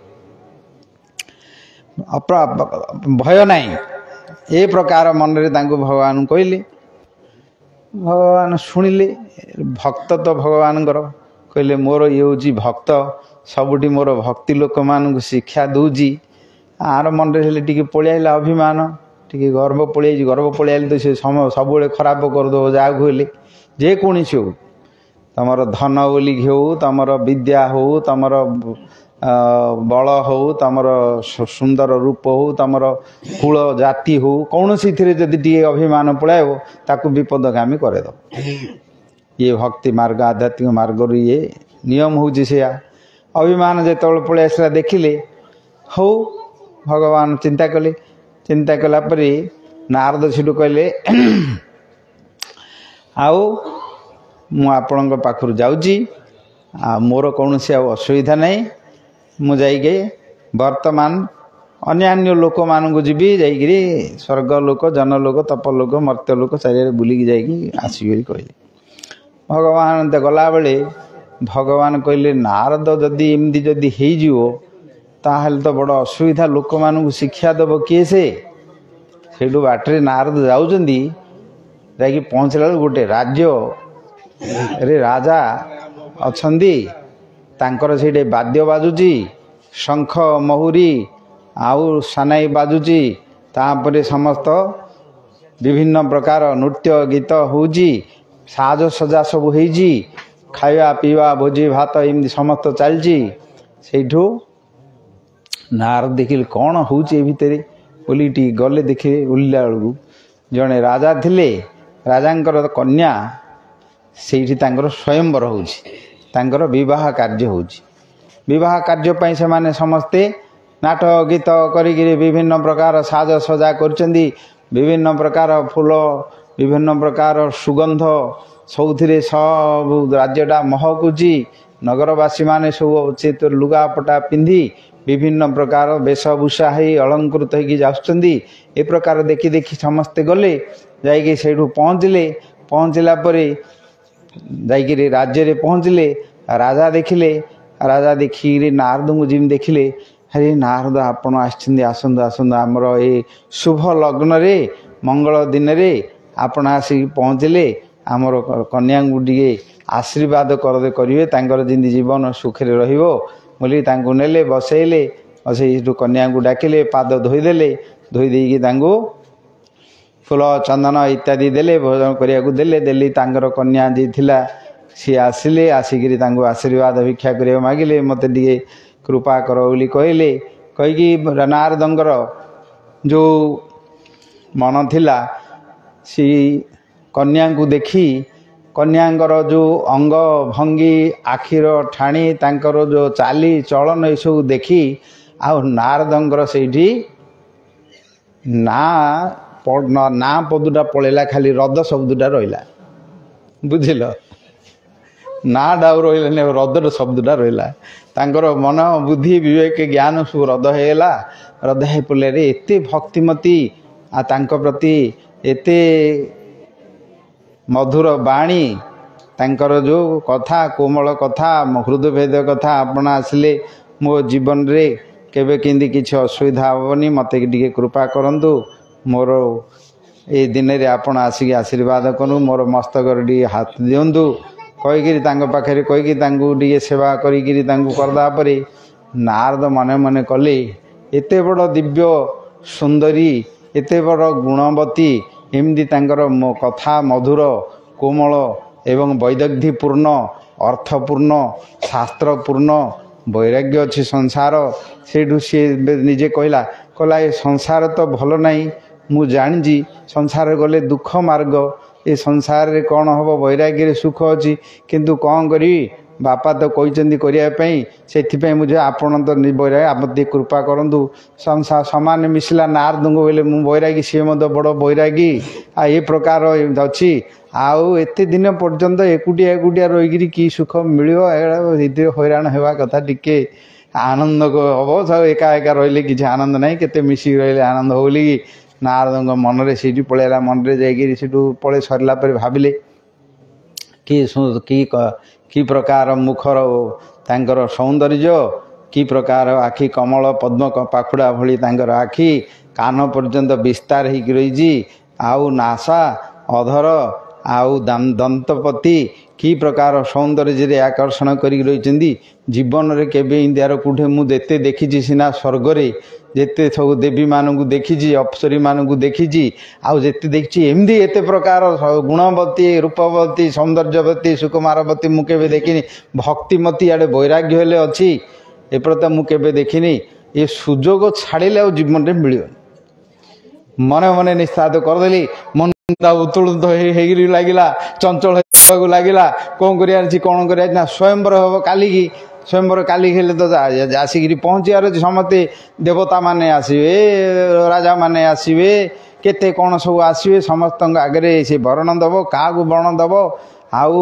Speaker 1: ଭୟ ନାହିଁ। ଏ ପ୍ରକାର ମନରେ ତାଙ୍କୁ ଭଗବାନ କହିଲେ। ଭଗବାନ ଶୁଣିଲେ। ଭକ୍ତ ତ ଭଗବାନଙ୍କର କହିଲେ ମୋର ଇଏ ହେଉଛି ଭକ୍ତ, ସବୁଠି ମୋର ଭକ୍ତି ଲୋକମାନଙ୍କୁ ଶିକ୍ଷା ଦେଉଛି। ଆର ମନରେ ହେଲେ ଟିକେ ପଳେଇଆଇଲା ଅଭିମାନ, ଟିକେ ଗର୍ବ ପଳେଇଯାଇଛି। ଗର୍ବ ପଳେଇଆଇଲେ ତ ସେ ସବୁବେଳେ ଖରାପ କରିଦେବ ଯାହାକୁ ହେଲେ, ଯେକୌଣସି ହଉ, ତୁମର ଧନ ବୋଲି ହେଉ, ତୁମର ବିଦ୍ୟା ହେଉ, ତୁମର ବଳ ହେଉ, ତୁମର ସୁନ୍ଦର ରୂପ ହେଉ, ତୁମର କୁଳ ଜାତି ହେଉ, କୌଣସିଥିରେ ଯଦି ଟିକେ ଅଭିମାନ ପଳାଇବ ତାକୁ ବିପଦଗାମୀ କରେଇଦେବ। ଇଏ ଭକ୍ତି ମାର୍ଗ, ଆଧ୍ୟାତ୍ମିକ ମାର୍ଗରୁ ଇଏ ନିୟମ ହେଉଛି ସେୟା। ଅଭିମାନ ଯେତେବେଳେ ପଳେଇ ଆସିଲା ଦେଖିଲେ, ହଉ ଭଗବାନ ଚିନ୍ତା କଲେ। ଚିନ୍ତା କଲା ପରେ ନାରଦ ସେଠୁ କହିଲେ ଆଉ ମୁଁ ଆପଣଙ୍କ ପାଖରୁ ଯାଉଛି, ଆଉ ମୋର କୌଣସି ଆଉ ଅସୁବିଧା ନାହିଁ। ମୁଁ ଯାଇକି ବର୍ତ୍ତମାନ ଅନ୍ୟାନ୍ୟ ଲୋକମାନଙ୍କୁ ଯିବି, ଯାଇକିରି ସ୍ୱର୍ଗ ଲୋକ, ଜନଲୋକ, ତପଲୋକ, ମର୍ତ୍ତ୍ୟଲୋକ ଚାରିଆଡ଼େ ବୁଲିକି ଯାଇକି ଆସିବି ବୋଲି କହିଲେ। ଭଗବାନ ଗଲାବେଳେ ଭଗବାନ କହିଲେ ନାରଦ ଯଦି ଏମିତି ଯଦି ହେଇଯିବ ତାହେଲେ ତ ବଡ଼ ଅସୁବିଧା, ଲୋକମାନଙ୍କୁ ଶିକ୍ଷା ଦେବ କିଏ ସେ? ସେଇଠୁ ବାଟରେ ନାରଦ ଯାଉଛନ୍ତି, ଯାଇକି ପହଞ୍ଚିଲା ବେଳକୁ ଗୋଟେ ରାଜ୍ୟରେ ରାଜା ଅଛନ୍ତି, ତାଙ୍କର ସେଇଠି ବାଦ୍ୟ ବାଜୁଛି, ଶଙ୍ଖ ମହୁରୀ ଆଉ ସାନାଇ ବାଜୁଛି। ତାପରେ ସମସ୍ତ ବିଭିନ୍ନ ପ୍ରକାର ନୃତ୍ୟ ଗୀତ ହେଉଛି, ସାଜସଜା ସବୁ ହେଇଛି, ଖାଇବା ପିଇବା ଭୋଜି ଭାତ ଏମିତି ସମସ୍ତ ଚାଲିଛି। ସେଇଠୁ ନାରଦ ଦେଖିଲେ କ'ଣ ହେଉଛି ଏ ଭିତରେ ବୋଲି ଟିକେ ଗଲେ, ଦେଖିଲେ ବୁଲିଲା ବେଳକୁ ଜଣେ ରାଜା ଥିଲେ। ରାଜାଙ୍କର କନ୍ୟା ସେଇଠି ତାଙ୍କର ସ୍ୱୟଂବର ହେଉଛି, ତାଙ୍କର ବିବାହ କାର୍ଯ୍ୟ ହେଉଛି। ବିବାହ କାର୍ଯ୍ୟ ପାଇଁ ସେମାନେ ସମସ୍ତେ ନାଟ ଗୀତ କରିକିରି ବିଭିନ୍ନ ପ୍ରକାର ସାଜସଜା କରୁଛନ୍ତି। ବିଭିନ୍ନ ପ୍ରକାର ଫୁଲ, ବିଭିନ୍ନ ପ୍ରକାର ସୁଗନ୍ଧ, ସବୁଥିରେ ସବୁ ରାଜ୍ୟଟା ମହକୁଛି। ନଗରବାସୀମାନେ ସବୁ ଉଚିତ ଲୁଗାପଟା ପିନ୍ଧି ବିଭିନ୍ନ ପ୍ରକାର ବେଶଭୂଷା ହେଇ ଅଳଙ୍କୃତ ହେଇକି ଯାଉଛନ୍ତି। ଏ ପ୍ରକାର ଦେଖି ଦେଖି ସମସ୍ତେ ଗଲେ, ଯାଇକି ସେଇଠୁ ପହଞ୍ଚିଲେ। ପହଞ୍ଚିଲା ପରେ ଯାଇକିରି ରାଜ୍ୟରେ ପହଞ୍ଚିଲେ। ରାଜା ଦେଖିଲେ, ରାଜା ଦେଖିକିରି ନାରଦଙ୍କୁ ଯେମିତି ଦେଖିଲେ, ଆରେ ନାରଦ ଆପଣ ଆସିଛନ୍ତି, ଆସନ୍ତୁ ଆସନ୍ତୁ, ଆମର ଏ ଶୁଭ ଲଗ୍ନରେ ମଙ୍ଗଳ ଦିନରେ ଆପଣ ଆସିକି ପହଞ୍ଚିଲେ, ଆମର କନ୍ୟାଙ୍କୁ ଟିକେ ଆଶୀର୍ବାଦ କରିବେ, ତାଙ୍କର ଯେମିତି ଜୀବନ ସୁଖରେ ରହିବ ବୋଲି ତାଙ୍କୁ ନେଲେ, ବସେଇଲେ। ବସେଇ ସେଠୁ କନ୍ୟାଙ୍କୁ ଡାକିଲେ, ପାଦ ଧୋଇଦେଲେ। ଧୋଇ ଦେଇକି ତାଙ୍କୁ ଫୁଲ ଚନ୍ଦନ ଇତ୍ୟାଦି ଦେଲେ, ଭୋଜନ କରିବାକୁ ଦେଲେ। ତାଙ୍କର କନ୍ୟା ଯିଏ ଥିଲା ସିଏ ଆସିଲେ, ଆସିକିରି ତାଙ୍କୁ ଆଶୀର୍ବାଦ ଭିକ୍ଷା କରିବାକୁ ମାଗିଲେ, ମୋତେ ଟିକେ କୃପା କର ବୋଲି କହିଲେ। କହିକି ନାରଦଙ୍କର ଯେଉଁ ମନ ଥିଲା ସେଇ କନ୍ୟାଙ୍କୁ ଦେଖି, କନ୍ୟାଙ୍କର ଯେଉଁ ଅଙ୍ଗ ଭଙ୍ଗୀ, ଆଖିର ଠାଣି, ତାଙ୍କର ଯେଉଁ ଚାଲି ଚଳନ ଏସବୁ ଦେଖି ଆଉ ନାରଦଙ୍କର ସେଇଠି ନା ପଦୁଟା ପଳେଇଲା, ଖାଲି ରଦ ଶବ୍ଦଟା ରହିଲା। ବୁଝିଲ, ନାଟା ଆଉ ରହିଲାନି, ରଦର ଶବ୍ଦଟା ରହିଲା। ତାଙ୍କର ମନ ବୁଦ୍ଧି ବିବେକ ଜ୍ଞାନ ସବୁ ରଦ ହେଇଗଲା। ରଦ ହେଇ ପଡ଼ିଲେ, ଏତେ ଭକ୍ତିମତୀ ଆଉ ତାଙ୍କ ପ୍ରତି ଏତେ ମଧୁର ବାଣୀ, ତାଙ୍କର ଯେଉଁ କଥା, କୋମଳ କଥା, ହୃଦଭେଦ କଥା, ଆପଣ ଆସିଲେ ମୋ ଜୀବନରେ କେବେ କେମିତି କିଛି ଅସୁବିଧା ହେବନି, ମୋତେ ଟିକେ କୃପା କରନ୍ତୁ, ମୋର ଏଇ ଦିନରେ ଆପଣ ଆସିକି ଆଶୀର୍ବାଦ କରନ୍ତୁ, ମୋର ମସ୍ତକରେ ଟିକେ ହାତ ଦିଅନ୍ତୁ କହିକିରି ତାଙ୍କ ପାଖରେ କହିକି ତାଙ୍କୁ ଟିକେ ସେବା କରିକିରି ତାଙ୍କୁ କରିଦେବା ପରେ ନାରଦ ମନେ ମନେ କଲେ, ଏତେ ବଡ଼ ଦିବ୍ୟ ସୁନ୍ଦରୀ, ଏତେ ବଡ଼ ଗୁଣବତୀ, ଏମିତି ତାଙ୍କର କଥା ମଧୁର, କୋମଳ ଏବଂ ବୈଦଗ୍ଧ୍ୟପୂର୍ଣ୍ଣ, ଅର୍ଥପୂର୍ଣ୍ଣ, ଶାସ୍ତ୍ରପୂର୍ଣ୍ଣ, ବୈରାଗ୍ୟ ଅଛି ସଂସାର। ସେଇଠୁ ସିଏ ନିଜେ କହିଲା ଏ ସଂସାର ତ ଭଲ ନାହିଁ, ମୁଁ ଜାଣିଛି ସଂସାରରେ ଗଲେ ଦୁଃଖ ମାର୍ଗ, ଏ ସଂସାରରେ କ'ଣ ହେବ, ବୈରାଗ୍ୟରେ ସୁଖ ଅଛି, କିନ୍ତୁ କ'ଣ କରିବି, ବାପା ତ କହିଛନ୍ତି କରିବା ପାଇଁ, ସେଥିପାଇଁ ମୁଁ ଯେ ଆପଣ ତ ବୈରାଗୀ, ଆପଣ ଟିକେ କୃପା କରନ୍ତୁ। ସମାନ ମିଶିଲା ନାରଦଙ୍କୁ ବୋଇଲେ ମୁଁ ବୈରାଗୀ, ସିଏ ମଧ୍ୟ ବଡ଼ ବୈରାଗୀ, ଆଉ ଏ ପ୍ରକାର ଅଛି। ଆଉ ଏତେ ଦିନ ପର୍ଯ୍ୟନ୍ତ ଏକୁଟିଆ ରହିକିରି କି ସୁଖ ମିଳିବ, ଏଇଟା ହଇରାଣ ହେବା କଥା, ଟିକେ ଆନନ୍ଦ ହେବ। ଏକା ଏକା ରହିଲେ କିଛି ଆନନ୍ଦ ନାହିଁ, କେତେ ମିଶିକି ରହିଲେ ଆନନ୍ଦ ହେବ ବୋଲି ନାରଦଙ୍କ ମନରେ ସେଇଠି ପଳେଇଲା। ମନରେ ଯାଇକିରି ସେଠୁ ପଳେଇ ସରିଲା ପରେ ଭାବିଲେ କି ପ୍ରକାର ମୁଖର ତାଙ୍କର ସୌନ୍ଦର୍ଯ୍ୟ, କି ପ୍ରକାର ଆଖି, କମଳ ପଦ୍ମ ପାଖୁଡ଼ା ଭଳି ତାଙ୍କର ଆଖି, କାନ ପର୍ଯ୍ୟନ୍ତ ବିସ୍ତାର ହେଇକି ରହିଛି, ଆଉ ନାସା, ଅଧର ଆଉ ଦନ୍ତପତି କି ପ୍ରକାର ସୌନ୍ଦର୍ଯ୍ୟରେ ଆକର୍ଷଣ କରିକି ରହିଛନ୍ତି। ଜୀବନରେ କେବେ ଇନ୍ଦିଆର କେଉଁଠି ମୁଁ ଯେତେ ଦେଖିଛି ସିନା ସ୍ୱର୍ଗରେ, ଯେତେ ସବୁ ଦେବୀମାନଙ୍କୁ ଦେଖିଛି, ଅପ୍ସରୀମାନଙ୍କୁ ଦେଖିଛି, ଆଉ ଯେତେ ଦେଖିଛି ଏମିତି ଏତେ ପ୍ରକାର ଗୁଣବତୀ, ରୂପବତୀ, ସୌନ୍ଦର୍ଯ୍ୟବତୀ, ସୁକୁମାରବତୀ ମୁଁ କେବେ ଦେଖିନି। ଭକ୍ତିମତୀ ଆଡ଼େ ବୈରାଗ୍ୟ ହେଲେ ଅଛି, ଏପଟେ ତ ମୁଁ କେବେ ଦେଖିନି। ଏ ସୁଯୋଗ ଛାଡ଼ିଲେ ଆଉ ଜୀବନରେ ମିଳିବନି। ମନେ ମନେ ନିଶ୍ଚିତ କରିଦେଲି। ମନଟା ଉତ୍ତୁଳିତ ହେଇକିରି ଲାଗିଲା, ଚଞ୍ଚଳ ହେବାକୁ ଲାଗିଲା। କ'ଣ କରିବାର ଅଛି, କ'ଣ କରିବାର ଅଛି ନା, ସ୍ୱୟଂବର ହେବ କାଲିକି। ସ୍ୱୟଂବର କାଲି ହେଲେ ତ ଆସିକିରି ପହଞ୍ଚିବାର ଅଛି। ସମସ୍ତେ ଦେବତାମାନେ ଆସିବେ, ରାଜାମାନେ ଆସିବେ, କେତେ କ'ଣ ସବୁ ଆସିବେ, ସମସ୍ତଙ୍କ ଆଗରେ ସେ ବରଣ ଦେବ, କାହାକୁ ବରଣ ଦେବ। ଆଉ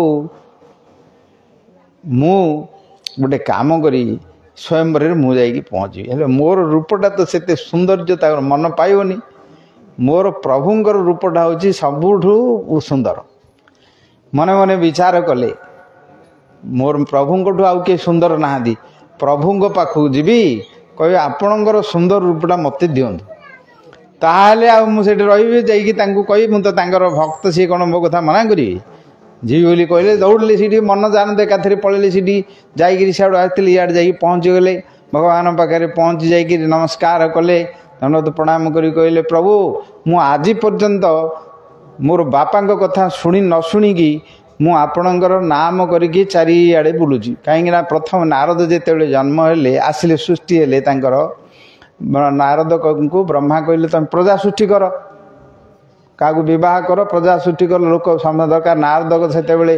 Speaker 1: ମୁଁ ଗୋଟେ କାମ କରି ସ୍ୱୟଂବରରେ ମୁଁ ଯାଇକି ପହଞ୍ଚିବି, ହେଲେ ମୋର ରୂପଟା ତ ସେତେ ସୌନ୍ଦର୍ଯ୍ୟ ତାଙ୍କର ମନ ପାଇବନି। ମୋର ପ୍ରଭୁଙ୍କର ରୂପଟା ହେଉଛି ସବୁଠୁ ସୁନ୍ଦର। ମନେ ମନେ ବିଚାର କଲେ, ମୋର ପ୍ରଭୁଙ୍କଠୁ ଆଉ କିଏ ସୁନ୍ଦର ନାହାନ୍ତି। ପ୍ରଭୁଙ୍କ ପାଖକୁ ଯିବି, କହିବେ ଆପଣଙ୍କର ସୁନ୍ଦର ରୂପଟା ମୋତେ ଦିଅନ୍ତୁ, ତାହେଲେ ଆଉ ମୁଁ ସେଠି ରହିବି। ଯାଇକି ତାଙ୍କୁ କହିବି ମୁଁ ତ ତାଙ୍କର ଭକ୍ତ, ସିଏ କ'ଣ ମୋ କଥା ମନା କରିବେ। ଯିବି ବୋଲି କହିଲେ ଦୌଡ଼ିଲେ ସେଠି, ମନ ଜାଣନ୍ତେ ଏକାଥରେ ପଳେଇଲେ ସେଠି। ଯାଇକିରି ସିଆଡ଼ୁ ଆସିଥିଲେ, ଇଆଡ଼େ ଯାଇକି ପହଞ୍ଚିଗଲେ। ଭଗବାନଙ୍କ ପାଖରେ ପହଞ୍ଚି ଯାଇକିରି ନମସ୍କାର କଲେ, ଦଣ୍ଡବତ ପ୍ରଣାମ କରି କହିଲେ, ପ୍ରଭୁ ମୁଁ ଆଜି ପର୍ଯ୍ୟନ୍ତ ମୋର ବାପାଙ୍କ କଥା ନ ଶୁଣିକି ମୁଁ ଆପଣଙ୍କର ନାମ କରିକି ଚାରିଆଡ଼େ ବୁଲୁଛି। କାହିଁକିନା ପ୍ରଥମ ନାରଦ ଯେତେବେଳେ ଜନ୍ମ ହେଲେ, ଆସିଲେ, ସୃଷ୍ଟି ହେଲେ, ତାଙ୍କର ନାରଦଙ୍କୁ ବ୍ରହ୍ମା କହିଲେ ତୁମେ ପ୍ରଜା ସୃଷ୍ଟି କର, କାହାକୁ ବିବାହ କର, ପ୍ରଜା ସୃଷ୍ଟି କର, ଲୋକ ସମୟ ଦରକାର। ନାରଦ ସେତେବେଳେ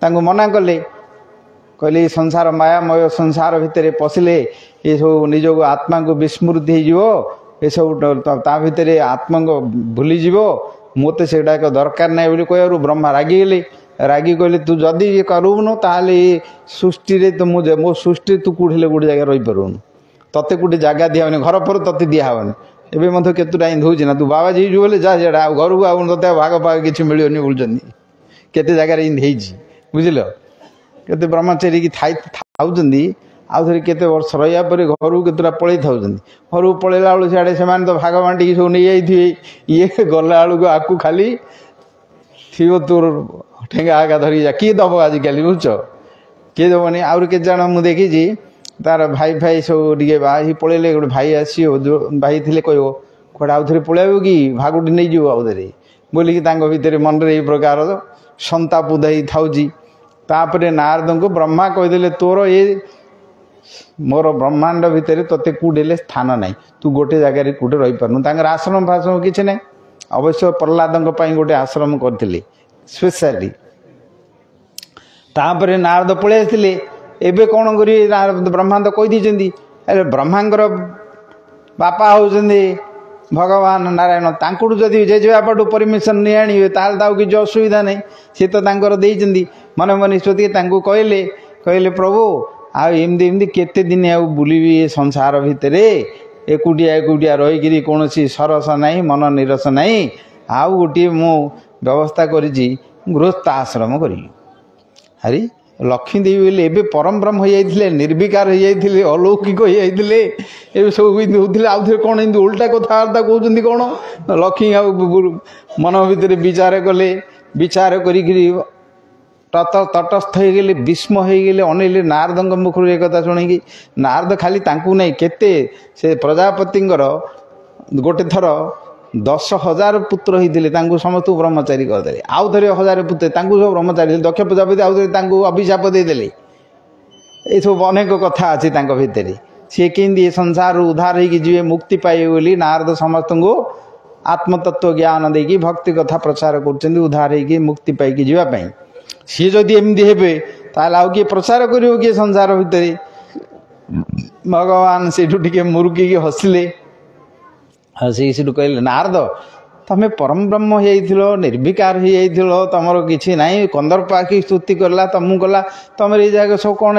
Speaker 1: तांको मना कले कहले संसार मायामय संसार भितर पशिले ये सब निज को आत्मा को विस्मृति हो सब ता भितर आत्मा को भूलीज मत से दरकार ना बोली कह ब्रह्मा रागिगले रागी कहले तू जदि ये करूनु ताले सृष्टि तो मो सृष्टि तू कौटे गोटे जगह रही पारूनु तते गोटे जगह दिहबनी घर पर तते दिहबनी एवं मत केतुटा इंधुची ना तू बाबा जीजु बोले जा घर को आउ ते भाग भाग किसी मिलनी बोलुं केते जगार इंधि बुझल केते ब्रह्मचारी की थाउचंदी आउ थे केते वर्ष रहा पर घर को केतुटा पलि था घर को पलैला बेलू सियाड़े से तो भाग बांटिकी सब नहीं जाइए ये गला बेलू आपको खाली थी तोर ठेंगा आगा धरिक जा किए दब आजिकल बुझ किए दबनी आउर के जन मुझे देखी तार भाई भाई सब टे बाहर पलैले गोटे भाई आसी भाई थे कह कौटे आउ थे पलैब कि भागुटी नहीं जीव आउ थे बोलिकी भितर मन में यही प्रकार संताप उदाई थाउची तापर नारद को ब्रह्मा कहीदे तोर ये मोर ब्रह्मांड भितर तोते कौटे स्थान ना तू गोटे जगार कौटे रही पार्नु आश्रम फाश्रम किसी ना अवश्य प्रहलाद गोटे आश्रम करते स्पेशली तापर नारद पलि आसते एबे कौन करेंगे नारद ब्रह्मा तो कहीदी अरे ब्रह्मांकर बापा होउछन्ति भगवान नारायण तांकुडू जदि जेजेबापाटू परमिशन नहीं आनिबे ताल ताऊ किसी असुविधा नहीं सी तो तांकर देइछन्ति मन मन ईश्वती तांकू कहले कहले प्रभु आ एमती एमती केते दिन आ बुलिबी ए संसार भितर एकुटिया एकुटिया रहीकि कौन सरस नहीं मन निरस नहीं आउ गोटे मु व्यवस्था करी गृहस्थ आश्रम करी हरी लक्ष्मी देवी बोले एबे परम ब्रह्म हो जाइए निर्विकार हो जाइए अलौकिक हो जाइए ये सब होते आउ थे कौन एमती उल्टा कथबार्ता कहते कौन लक्ष्मी मन भितर विचार कले विचार करी तटस्थ हो गले विस्म हो गले अनेले नारद मुखर एक कथा शुणिकी नारद खाली तांकू नहीं केते से प्रजापति गोटे थर 10,000 पुत्र होते समस्त ब्रह्मचारी करदे आउ थे 1000 पुत्र सब ब्रह्मचारी दक्ष प्रजापति आउ थे अभिशाप देदेले ये सब अनेक कथा अच्छी भितर सी केंदी संसार उद्धार हो मुक्ति पाइबे बोली नारद समस्त को आत्मतत्व ज्ञान देकी भक्ति कथा प्रचार कर उद्धार हो मुक्ति पाई जावाई सी जदि एमती हे आउ किए प्रचार कर किए संसार भितर भगवान से मुरुकी हसिले हसिक से कहले नारद तमें परम ब्रह्म हो निर्विकार हो तुमर कि ना कंदर्प आखि स्तुति करला तुमको कला तुम ये जगह सब कौन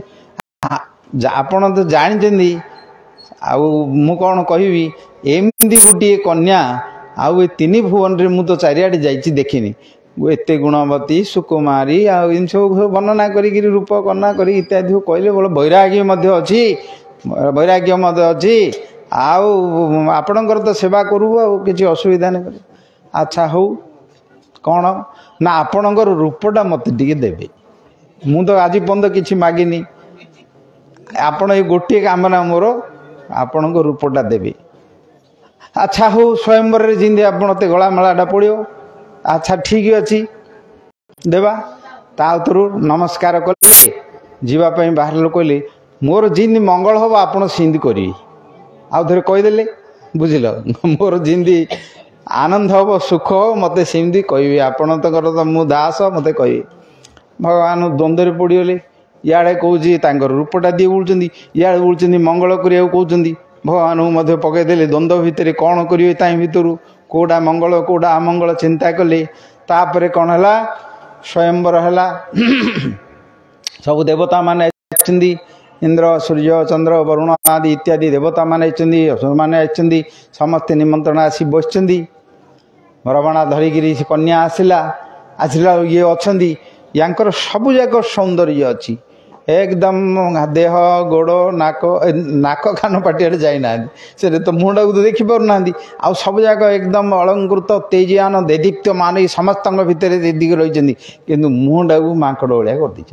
Speaker 1: आपण तो जानते आउ कौन कहबी एमती गोटे कन्या आउ तीन भुवन रे मु तो चारिआडे जाइए देखनी एत गुणवती सुकुमारी आम सब वर्णना करी रूप कन्या कर इत्यादि कहले बोल वैराग्य अच्छी वैराग्य अच्छी आपणकर तो सेवा करू किसी असुविधा नहीं अच्छा हो कौन ना आपणकर रूपटा मत टे देवे मु तो आज पर्यंत किसी मागिनी आपण ये गोटे कामना मोर आपण रूपटा देवे अच्छा हो स्वयंवर जिंदे आपते गलामालाटा पड़ो अच्छा ठीक अच्छी देवा ताउतरू नमस्कार कले जीवाई बाहर लोग कहले मोर जिंदी मंगल हम आप सिंदी करी आउ थे कहीदे बुझल मोर जिंदी आनंद हम सुख हो मत सेमती कहे आपण तो मु दास मत कहे भगवान द्वंद्व पड़गले इे कौन रूपटा दिए बोलूँ इे बोलूँ मंगल करने कहते भगवान को पकईदे द्वंद्व भितर कौन करेंगे ता भर कौटा मंगल कौटा अमंगल चिंता कले तापर कौन है स्वयंवर है सब देवता मान इंद्र सूर्य चंद्र वरुण आदि इत्यादि देवता माने मैंने समस्ते निमंत्रण आसी बस रवणा धरिकी कन्या आसला आसला ये अच्छा यांकर सबुजाक सौंदर्य अच्छी एकदम देह गोड़ नाक नाक कान पाटियाड़े जाना से तो मुहटा को तो देखिपार ना आ सबुजाक एकदम अलंकृत तेजियान देदीप्यमान समस्त भितर दीदी रही किंतु मुहटा को माकड़ भाया कर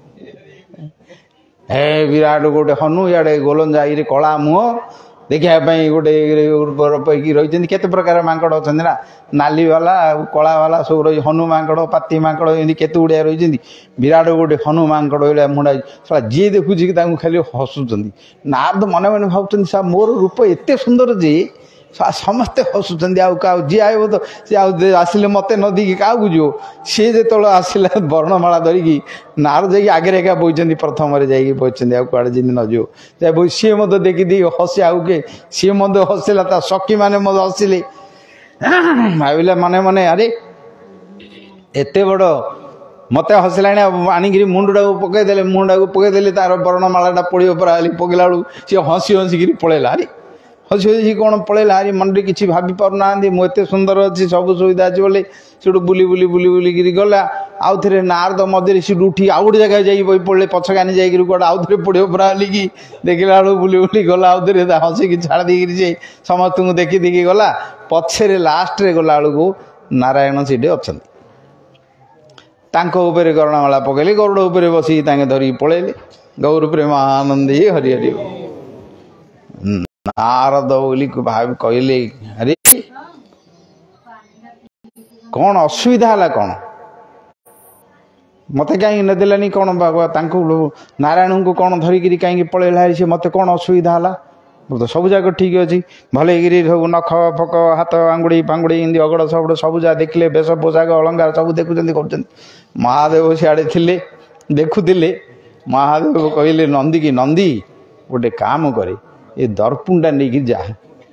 Speaker 1: हे विराट गोटे हनु इे गोलंजा कला मुह देखापी गोटे पैकी रही केते प्रकार माकड़ अच्छा ना नाली वाला कला वाला सब रही हनु माकड़ पाती माकड़ एमती केते गुड़िया रही विराट गोटे हनु माकड़ भाया मुंडा साला जी देखुची खाली हसुच्च नारद मन मन भावुं सा मोर रूप एत सुंदर जे समस्ते हसुँच आउ जी आयो तो सी आसिले मत नदी क्या जो सी जो आसला वर्णमाला धरिकी नारद जाकि आगे एका बोचंदी प्रथम जाकि बोचंदी आ कुआड़े जी नजो जाए सी मत देखी हसी आउ के सी मत हसला ता सखी मैंने मत हसिले भाविला मने मने अरे एत बड़ मत हसला आणिक मुंडा पकईदे मुंडा पकईदे तार वर्णमाला पड़ो पड़ा पकड़ा बेलू सी हसी हसिकी पलैला अरे हसी हसी कौन पलैला अरे मन किसी भाभी पारना मुझे सुंदर अच्छी सब सुविधा अच्छी बोले से बुली बुली बुली बुलिकी गला आउ थे नारद मध्य सीट उठी आउ गोटे जगह जाइए बही पड़े पछकानी जाइए कौटे आउ थे पड़ो पड़ा बोलिकी देखला बेलू बुली बुली गला आउ थे हसिकी छाड़ देकर से समस्त को देखी देखी गला पछरे लास्ट रे गला बेलू नारायण सीटे अच्छा कर्णमाला पकड़े गरुड़ उपर बस धरिकी पलैले गौर प्रेमानंदी हरि हरि नारद बोली भाव कहले अरे कौन असुविधा है कौन मत कहीं नदेलानी कौन नारायण को कौन धरिकी कहीं पलैला सी मत कौन असुविधा है तो सब जाक ठीक अच्छी भलैगिरी सब नख फक हाथ आंगुड़ी फांगुड़ी इमती अगड़ सबड़ सब जहाँ देखले बेश पोशाक अलंकार सब देखुं कर महादेव सियाड़े थे देखुले महादेव कहले नंदी की नंदी गोटे काम करे ये दर्पुंडा नहीं कि जा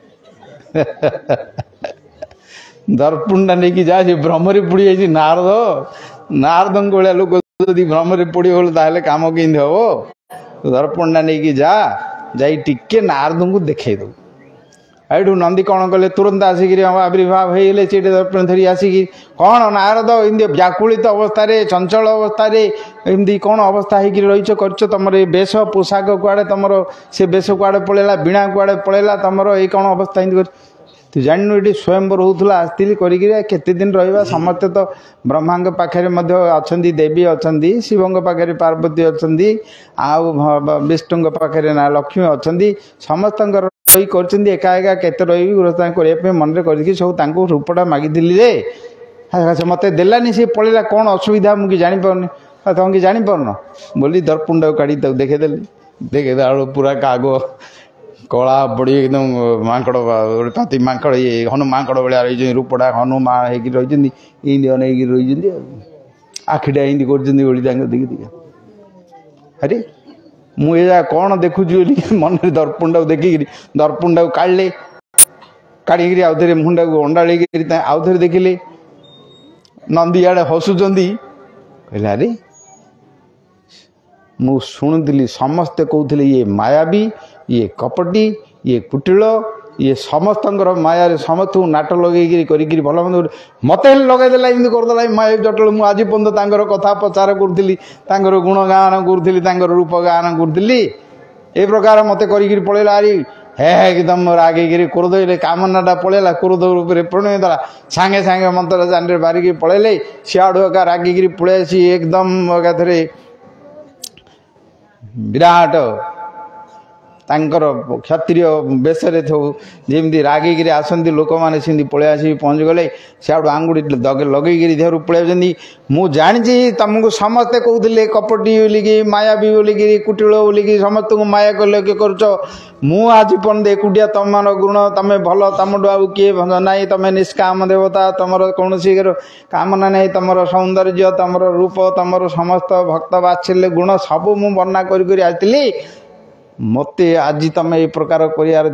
Speaker 1: दर्पुंडा नहीं कि जा सी भ्रमरे पड़ी जाइए नारद नारद भाया लोक जदि भ्रमरे पड़ी गले काम केमती हम दर्पुंडा नहीं कि जा जाई टिके नारद को देखे दो एठू नंदी कौन कले तुरंत आसिक आविर्भाव होइले सीटे दर्पण धरी आसिक कौन नारद इमती व्याकुलित अवस्था चंचल अवस्था एमती कौन अवस्था हो कर तुम बेश पोशाक कुआड़े तुम से बेश कुआड़े पलैला बीणा कुआड़े पलैला तुम ये कौन अवस्था एमती तू जानू ये स्वयंवर होता आसती करते दिन रहा समस्ते तो ब्रह्मा पाखे अच्छा देवी अच्छा शिव पाखे पार्वती अच्छा विष्णु पाखे ना लक्ष्मी अच्छा समस्त रही कर एका एका केते रही मन में सब रूपटा मागिली रे मत देलानी सी पलैला कौन असुविधा मुझे जापारनी तुम कि जापारन बोली दर्पुंडा काढ़ी देखेदेली देखेदा पूरा काग कला पड़ी एकदम माकड़ पाती माकड़ ये हनु माकड़ भाया रही रूपड़ा हनुमा हो रही अनेक रही आखिटा एमती कर देखी देखा अरे मुझे कौन देखुची मन में दर्पणटा देखिक दर्पणटा काढ़ले काढ़ी आउ थे मुंडा को अंडाड़ी आउ थे देखिले नंदी आड़े हसुंच कहले अरे मु शुणुली समस्ते कहते ये मायावी ये कपटी ये कुटिल ये समस्त माया समस्त नाट लगे कर भल मंद मत लगेदेला एमती करदेला माया जटल मुझे आज पर्यटन कथा प्रचार करी गुणगान करी रूप गान करी ए प्रकार मत कर पलैला अरे हे एकदम रागे कुरदे कामनाटा पलैला कुरद रूप प्रणयदेला सांगे सांगे मंत्र चांडे बारिकी पलैले सियाड़ू एका रागिकी पलैसी एकदम एकाथरे विराट तांकर क्षत्रिय बेसरे जमी रागिकी आसती लोक मैंने सेमती पलि आसिक पहुँच गले सियाड़ू आंगुड़ी लगे देहर पलि मु जानी तुमको समस्ते कहते कपटी बोलिकी मायावी बोलिकी कुटिल बोलिकी समस्त को माया कल किए कर आज पर्यटन एकुटिया तुम गुण तुम भल तुम आउ किए ना तुम निष्काम देवता तुम कौन कामना नहीं तुम सौंदर्य तुम रूप तुम समस्त भक्त बात्सल्य गुण सब मु वर्णना कर आसती मत आज तुम ये प्रकार करार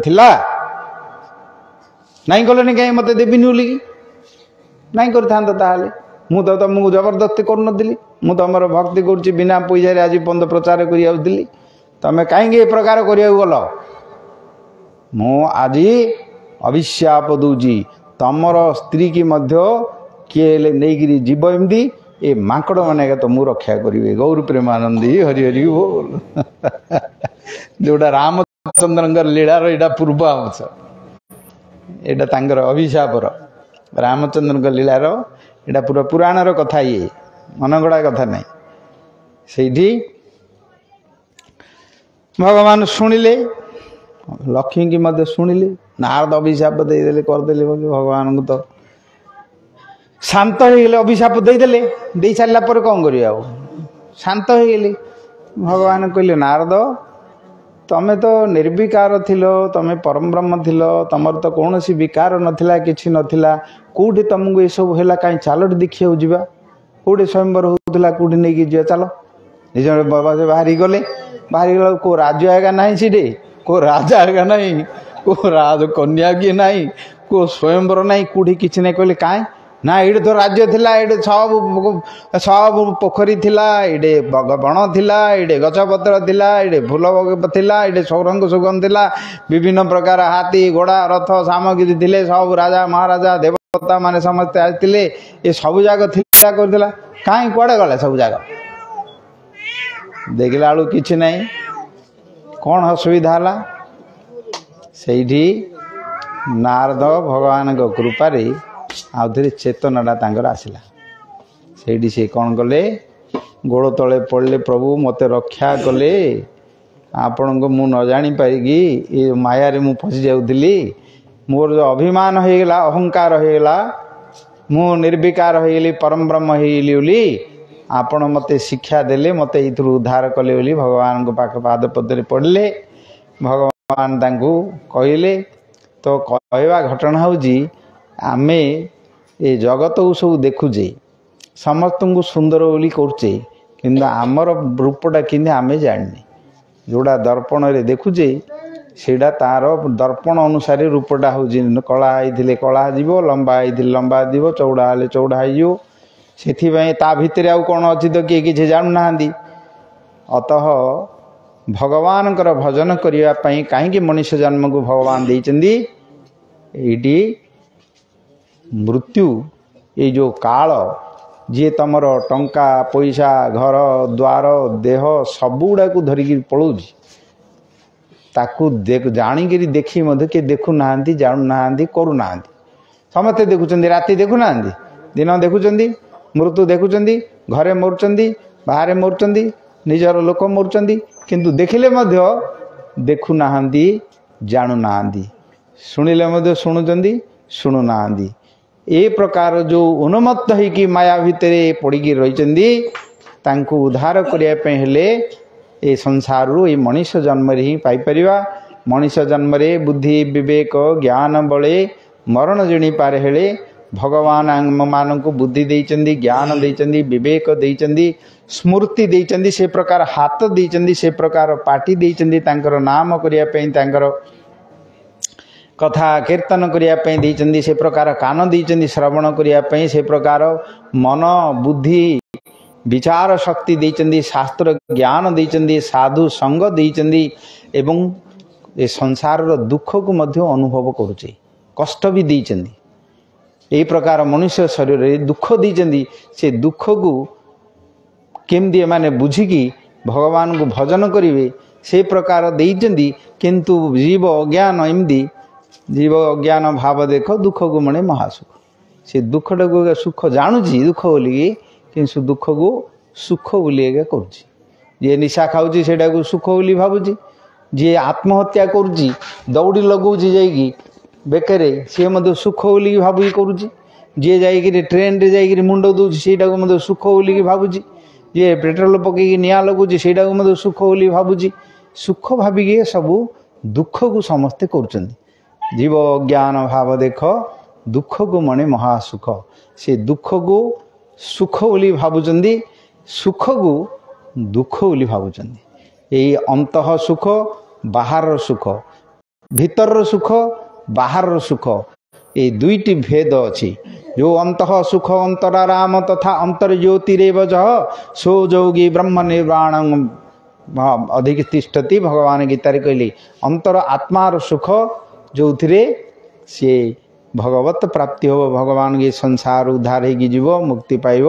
Speaker 1: नहीं कलनि कहीं मत देवीनि बोलिकी नहीं कर मु तो तुमको जबरदस्ती करूनी मु तुम भक्ति करुच्ची बिना पैसा आज पर्यटन प्रचार करी तुम कहीं ये प्रकार करा गल मु आज अभिशाप दूची तमर स्त्री की मध्य किए नहीं जीव एमती ये माकड़ मैंने तुमको रक्षा करेंगे गौर प्रेमानंदी हरि हरि बोल जोटा रामचंद्र लीलार यहाँ पूर्वांश यहाँ अभिशापर रामचंद्र लीलार यहाँ पूरा पुराणर कथा ये मनगढ़ा कथा नहीं से भगवान शुणिले लक्ष्मी की मध्य शुणिले नारद अभिशाप देदेले करदे भगवान को तो शांत हो गले अभिशाप देदेले दे सारा पर कौन कर शांत हो गले भगवान कहले नारद तमें तो निर्विकार थिल, तमें परम ब्रह्म थिल, तमर तो कौन सी विकार नथिला, किछि नथिला। कोठी तुमको ये सब है कहीं चलो देखिए जावा, कौटे स्वयंवर होता कौटे नहीं जा चलो निज बाबा से बाहरी गले, बाहरी गला को राज्य आएगा ना सीटे, को राजा आएगा नहीं, को राज कन्या किए ना, को स्वयंवर ना, कौटी किसी नहीं कहले कहीं ना ये तो राज्य थिला, ये सब सब पोखरी थिला, ये बण थिला, ये गछपत्र थिला, ये फूल थिला, ये सौरंग सुगम थिला, विभिन्न प्रकार हाथी घोड़ा रथ सामग्री थिले, सब राजा महाराजा देवता माने समस्ते आते, ये सब जाक थिला करथिला कहीं कुआड़े गले सब जाक देखला बेलू किछि नहीं। कौन असुविधा है से नारद भगवान कृपारे आउ थे चेतनाटा तांकर आसला। से सी कौन कले गोड़ तले पड़े, प्रभु मते रक्षा कले, आपण को मु न जानी पारिकी ये माया रे मु फसी जाउथली, मोर जो अभिमान होगला अहंकार होगला, मु निर्विकार होगली परम ब्रह्म होगली बोली आपण मते शिक्षा देले, मते इथुरु उद्धार कले बोली भगवान को पाख पाद पदरे पड़ले। भगवान तांकु कहले तो कहवा घटना होजी आमे ये जगत को सब देखुचे, समस्त को सुंदर बोली करचे, किंतु आमर रूपटा कि आमे जाने, जोड़ा दर्पण रे देखुचे सेटा तार दर्पण अनुसार रूपटा हूँ, कला होते कला जीव, लंबा होते लंबा जीव, चौड़ा हेले चौड़ा हो, से ता भितर आउ कौन अच्छी तो किए किसी जानू ना। अतः भगवान भजन करने कहीं मनुष्य जन्म को भगवान देइचंदी, एटी मृत्यु ये जो काल जी तुमर टंका पैसा घर द्वार देह सबुड़ा को धरिकी पड़ोची, ताकू जाणिक देखी किए देखु ना, जानू ना, करू ना, समस्ते देखुं, राति देखु ना, दिन देखुं, मृत्यु देखुं, घरे मरुचंदी, बाहर मरुचंदी, निजर लोक मरुचंदी, किंतु देखिले देखु ना, जानू ना, शुणिले शुणुचंदी, शुणु ना। ए प्रकार जो उन्मत्त होगी माया भितर पड़ी रही, उद्धार करने हेले ए संसार रू ये मनुष्य जन्म ही पाइपर। मनुष्य जन्म रे बुद्धि विवेक ज्ञान बड़े मरण जणी पारे हेले भगवान आम मान को बुद्धि देइचंदी, ज्ञान देइचंदी, विवेक देइचंदी, स्मृति देइचंदी, से प्रकार हाथ देइचंदी, से प्रकार पाटी देइचंदी, तांकर नाम करिया पई, तांकर कथा कीर्तन करने देइचंदी, से प्रकार कान देइचंदी श्रवण करने, से प्रकार मन बुद्धि विचार शक्ति देइचंदी, शास्त्र ज्ञान देइचंदी, साधु संग देइचंदी, एवं ए संसार रो दुख को मध्य अनुभव करुचे, कष्ट भी देइचंदी। ए प्रकार मनुष्य शरीर रे दुख देइचंदी, से दुख को केमदी माने बुझिकी भगवान को भजन करिवे से प्रकार देइचंदी। किंतु जीव अज्ञान एमदी जीव अज्ञान भाव देख दुख को मने महासुख, से दुखटा को सुख जानुची दुख बोलिकी, किंतु दुख को सुख बोली करुच्ची। जी निशा खाऊँगी सेटा को सुख बोली भावुची, जी आत्महत्या करुच्ची दौड़ी लगौची जाइकी बेकरे सी सुख बोली भाविकी करुच्ची, जी जाइए ट्रेन रे जाइए मुंड दौर सेटा को सुख बोलिकी भावुची, जी पेट्रोल पकईकी निआ लगुची सेटा को सुख बोली भावुची। सुख भाविकी सबू दुख को समस्ते करुचंदी। जीव ज्ञान भाव देख दुख को मने महासुख, से दुख को सुख बोली भावुचंदी, सुख को दुख बोली भावुचंदी। यही अंतः सुख बाहर सुख, भीतर सुख बाहर सुख, ये दुईटी भेद अच्छी। जो अंतः सुख अंतराराम तथा अंतर्ज्योतिरेव जह सो जोगी ब्रह्म निर्वाण अधिक तिष्ठति। भगवान गीतारे कहले अंतर आत्मार सुख जो थे सी भगवत प्राप्ति हो, भगवान के संसार उद्धार हो जीव मुक्ति पाइब,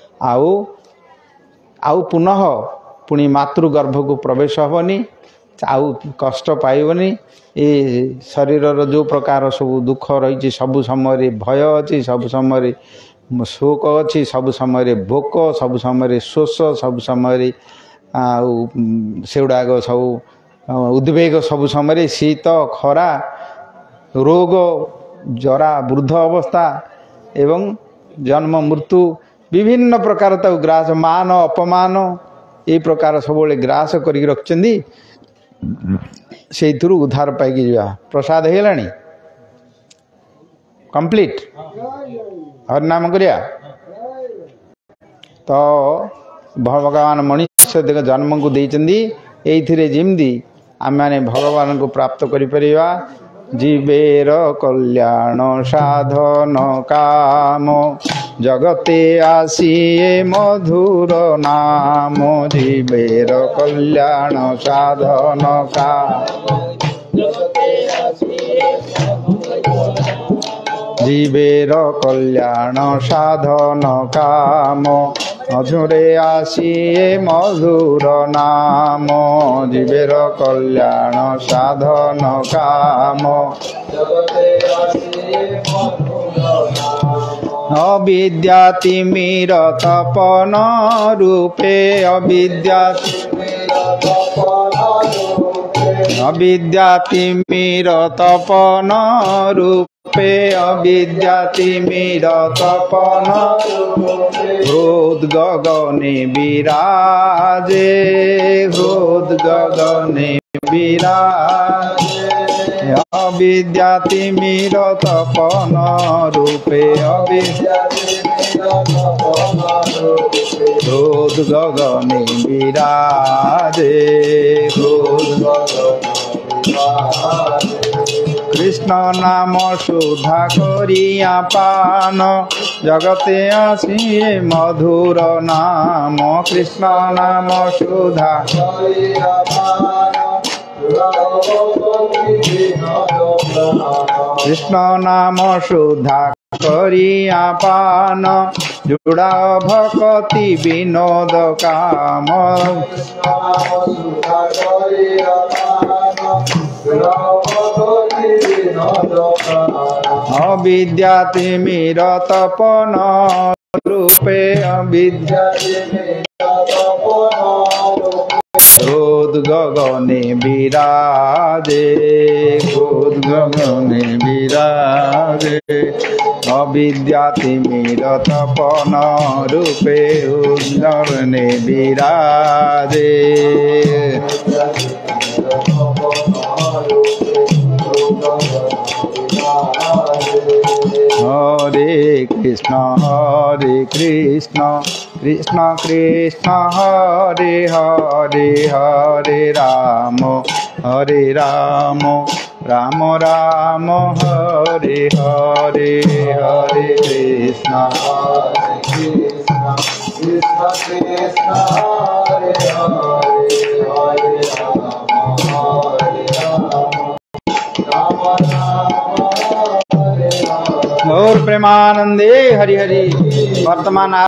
Speaker 1: आउ पुनः पुणी मातृगर्भ को प्रवेश हेनी, आउ कष्ट पाइबनी। ये शरीर जो प्रकार सब दुख रही सबु समय भय अच्छी, सब समय शोक अच्छी, सब समय भोक, सब समय शोष, सब समय सेगुड़ाक सब उद्वेग, सब समय शीत खरा रोग जरा वृद्ध अवस्था एवं जन्म मृत्यु विभिन्न प्रकार ग्रास मान अपमान ये प्रकार सब ग्रास कर रखिंट। से उद्धार पाई जा प्रसाद होगलानी कंप्लीट हर नाम करिया तो भगवान मनुष्य देख जन्म को देइचंदी एइथिरे जिमदी आम माने भगवान को प्राप्त करि परिबा जीवेर कल्याण साधन काम जगते आसिए मधुर नाम जीवेर कल्याण साधन काम जीवेर कल्याण साधन काम मधुरे आसिए मधुर नाम जीवेर कल्याण साधन काम अविद्यातिमिर तपन रूपे अविद्यातिमिर तपन रूपे अविद्यातिमिर तपन हृद गगने विराजे हृद गगने विराजे अविद्यातिमिर तपन रूपे हृद गगने विराजे कृष्ण नाम सुधा करिया पान जगते आसिए मधुर नाम कृष्ण नाम सुधा कृष्ण नाम सुधा करिया पान जुड़ा भक्ति विनोद काम अविद्यातिमिर तपन रूपे हृद गगने विराजे हृद गगने विराजे अविद्यातिमिर तपन रूपे हृद गगने विराजे हरे कृष्ण कृष्ण कृष्ण हरे हरे हरे राम राम राम हरे हरे हरे कृष्ण कृष्ण कृष्ण हरे हरे हरे राम और प्रेमानंदे हरि हरि वर्तमान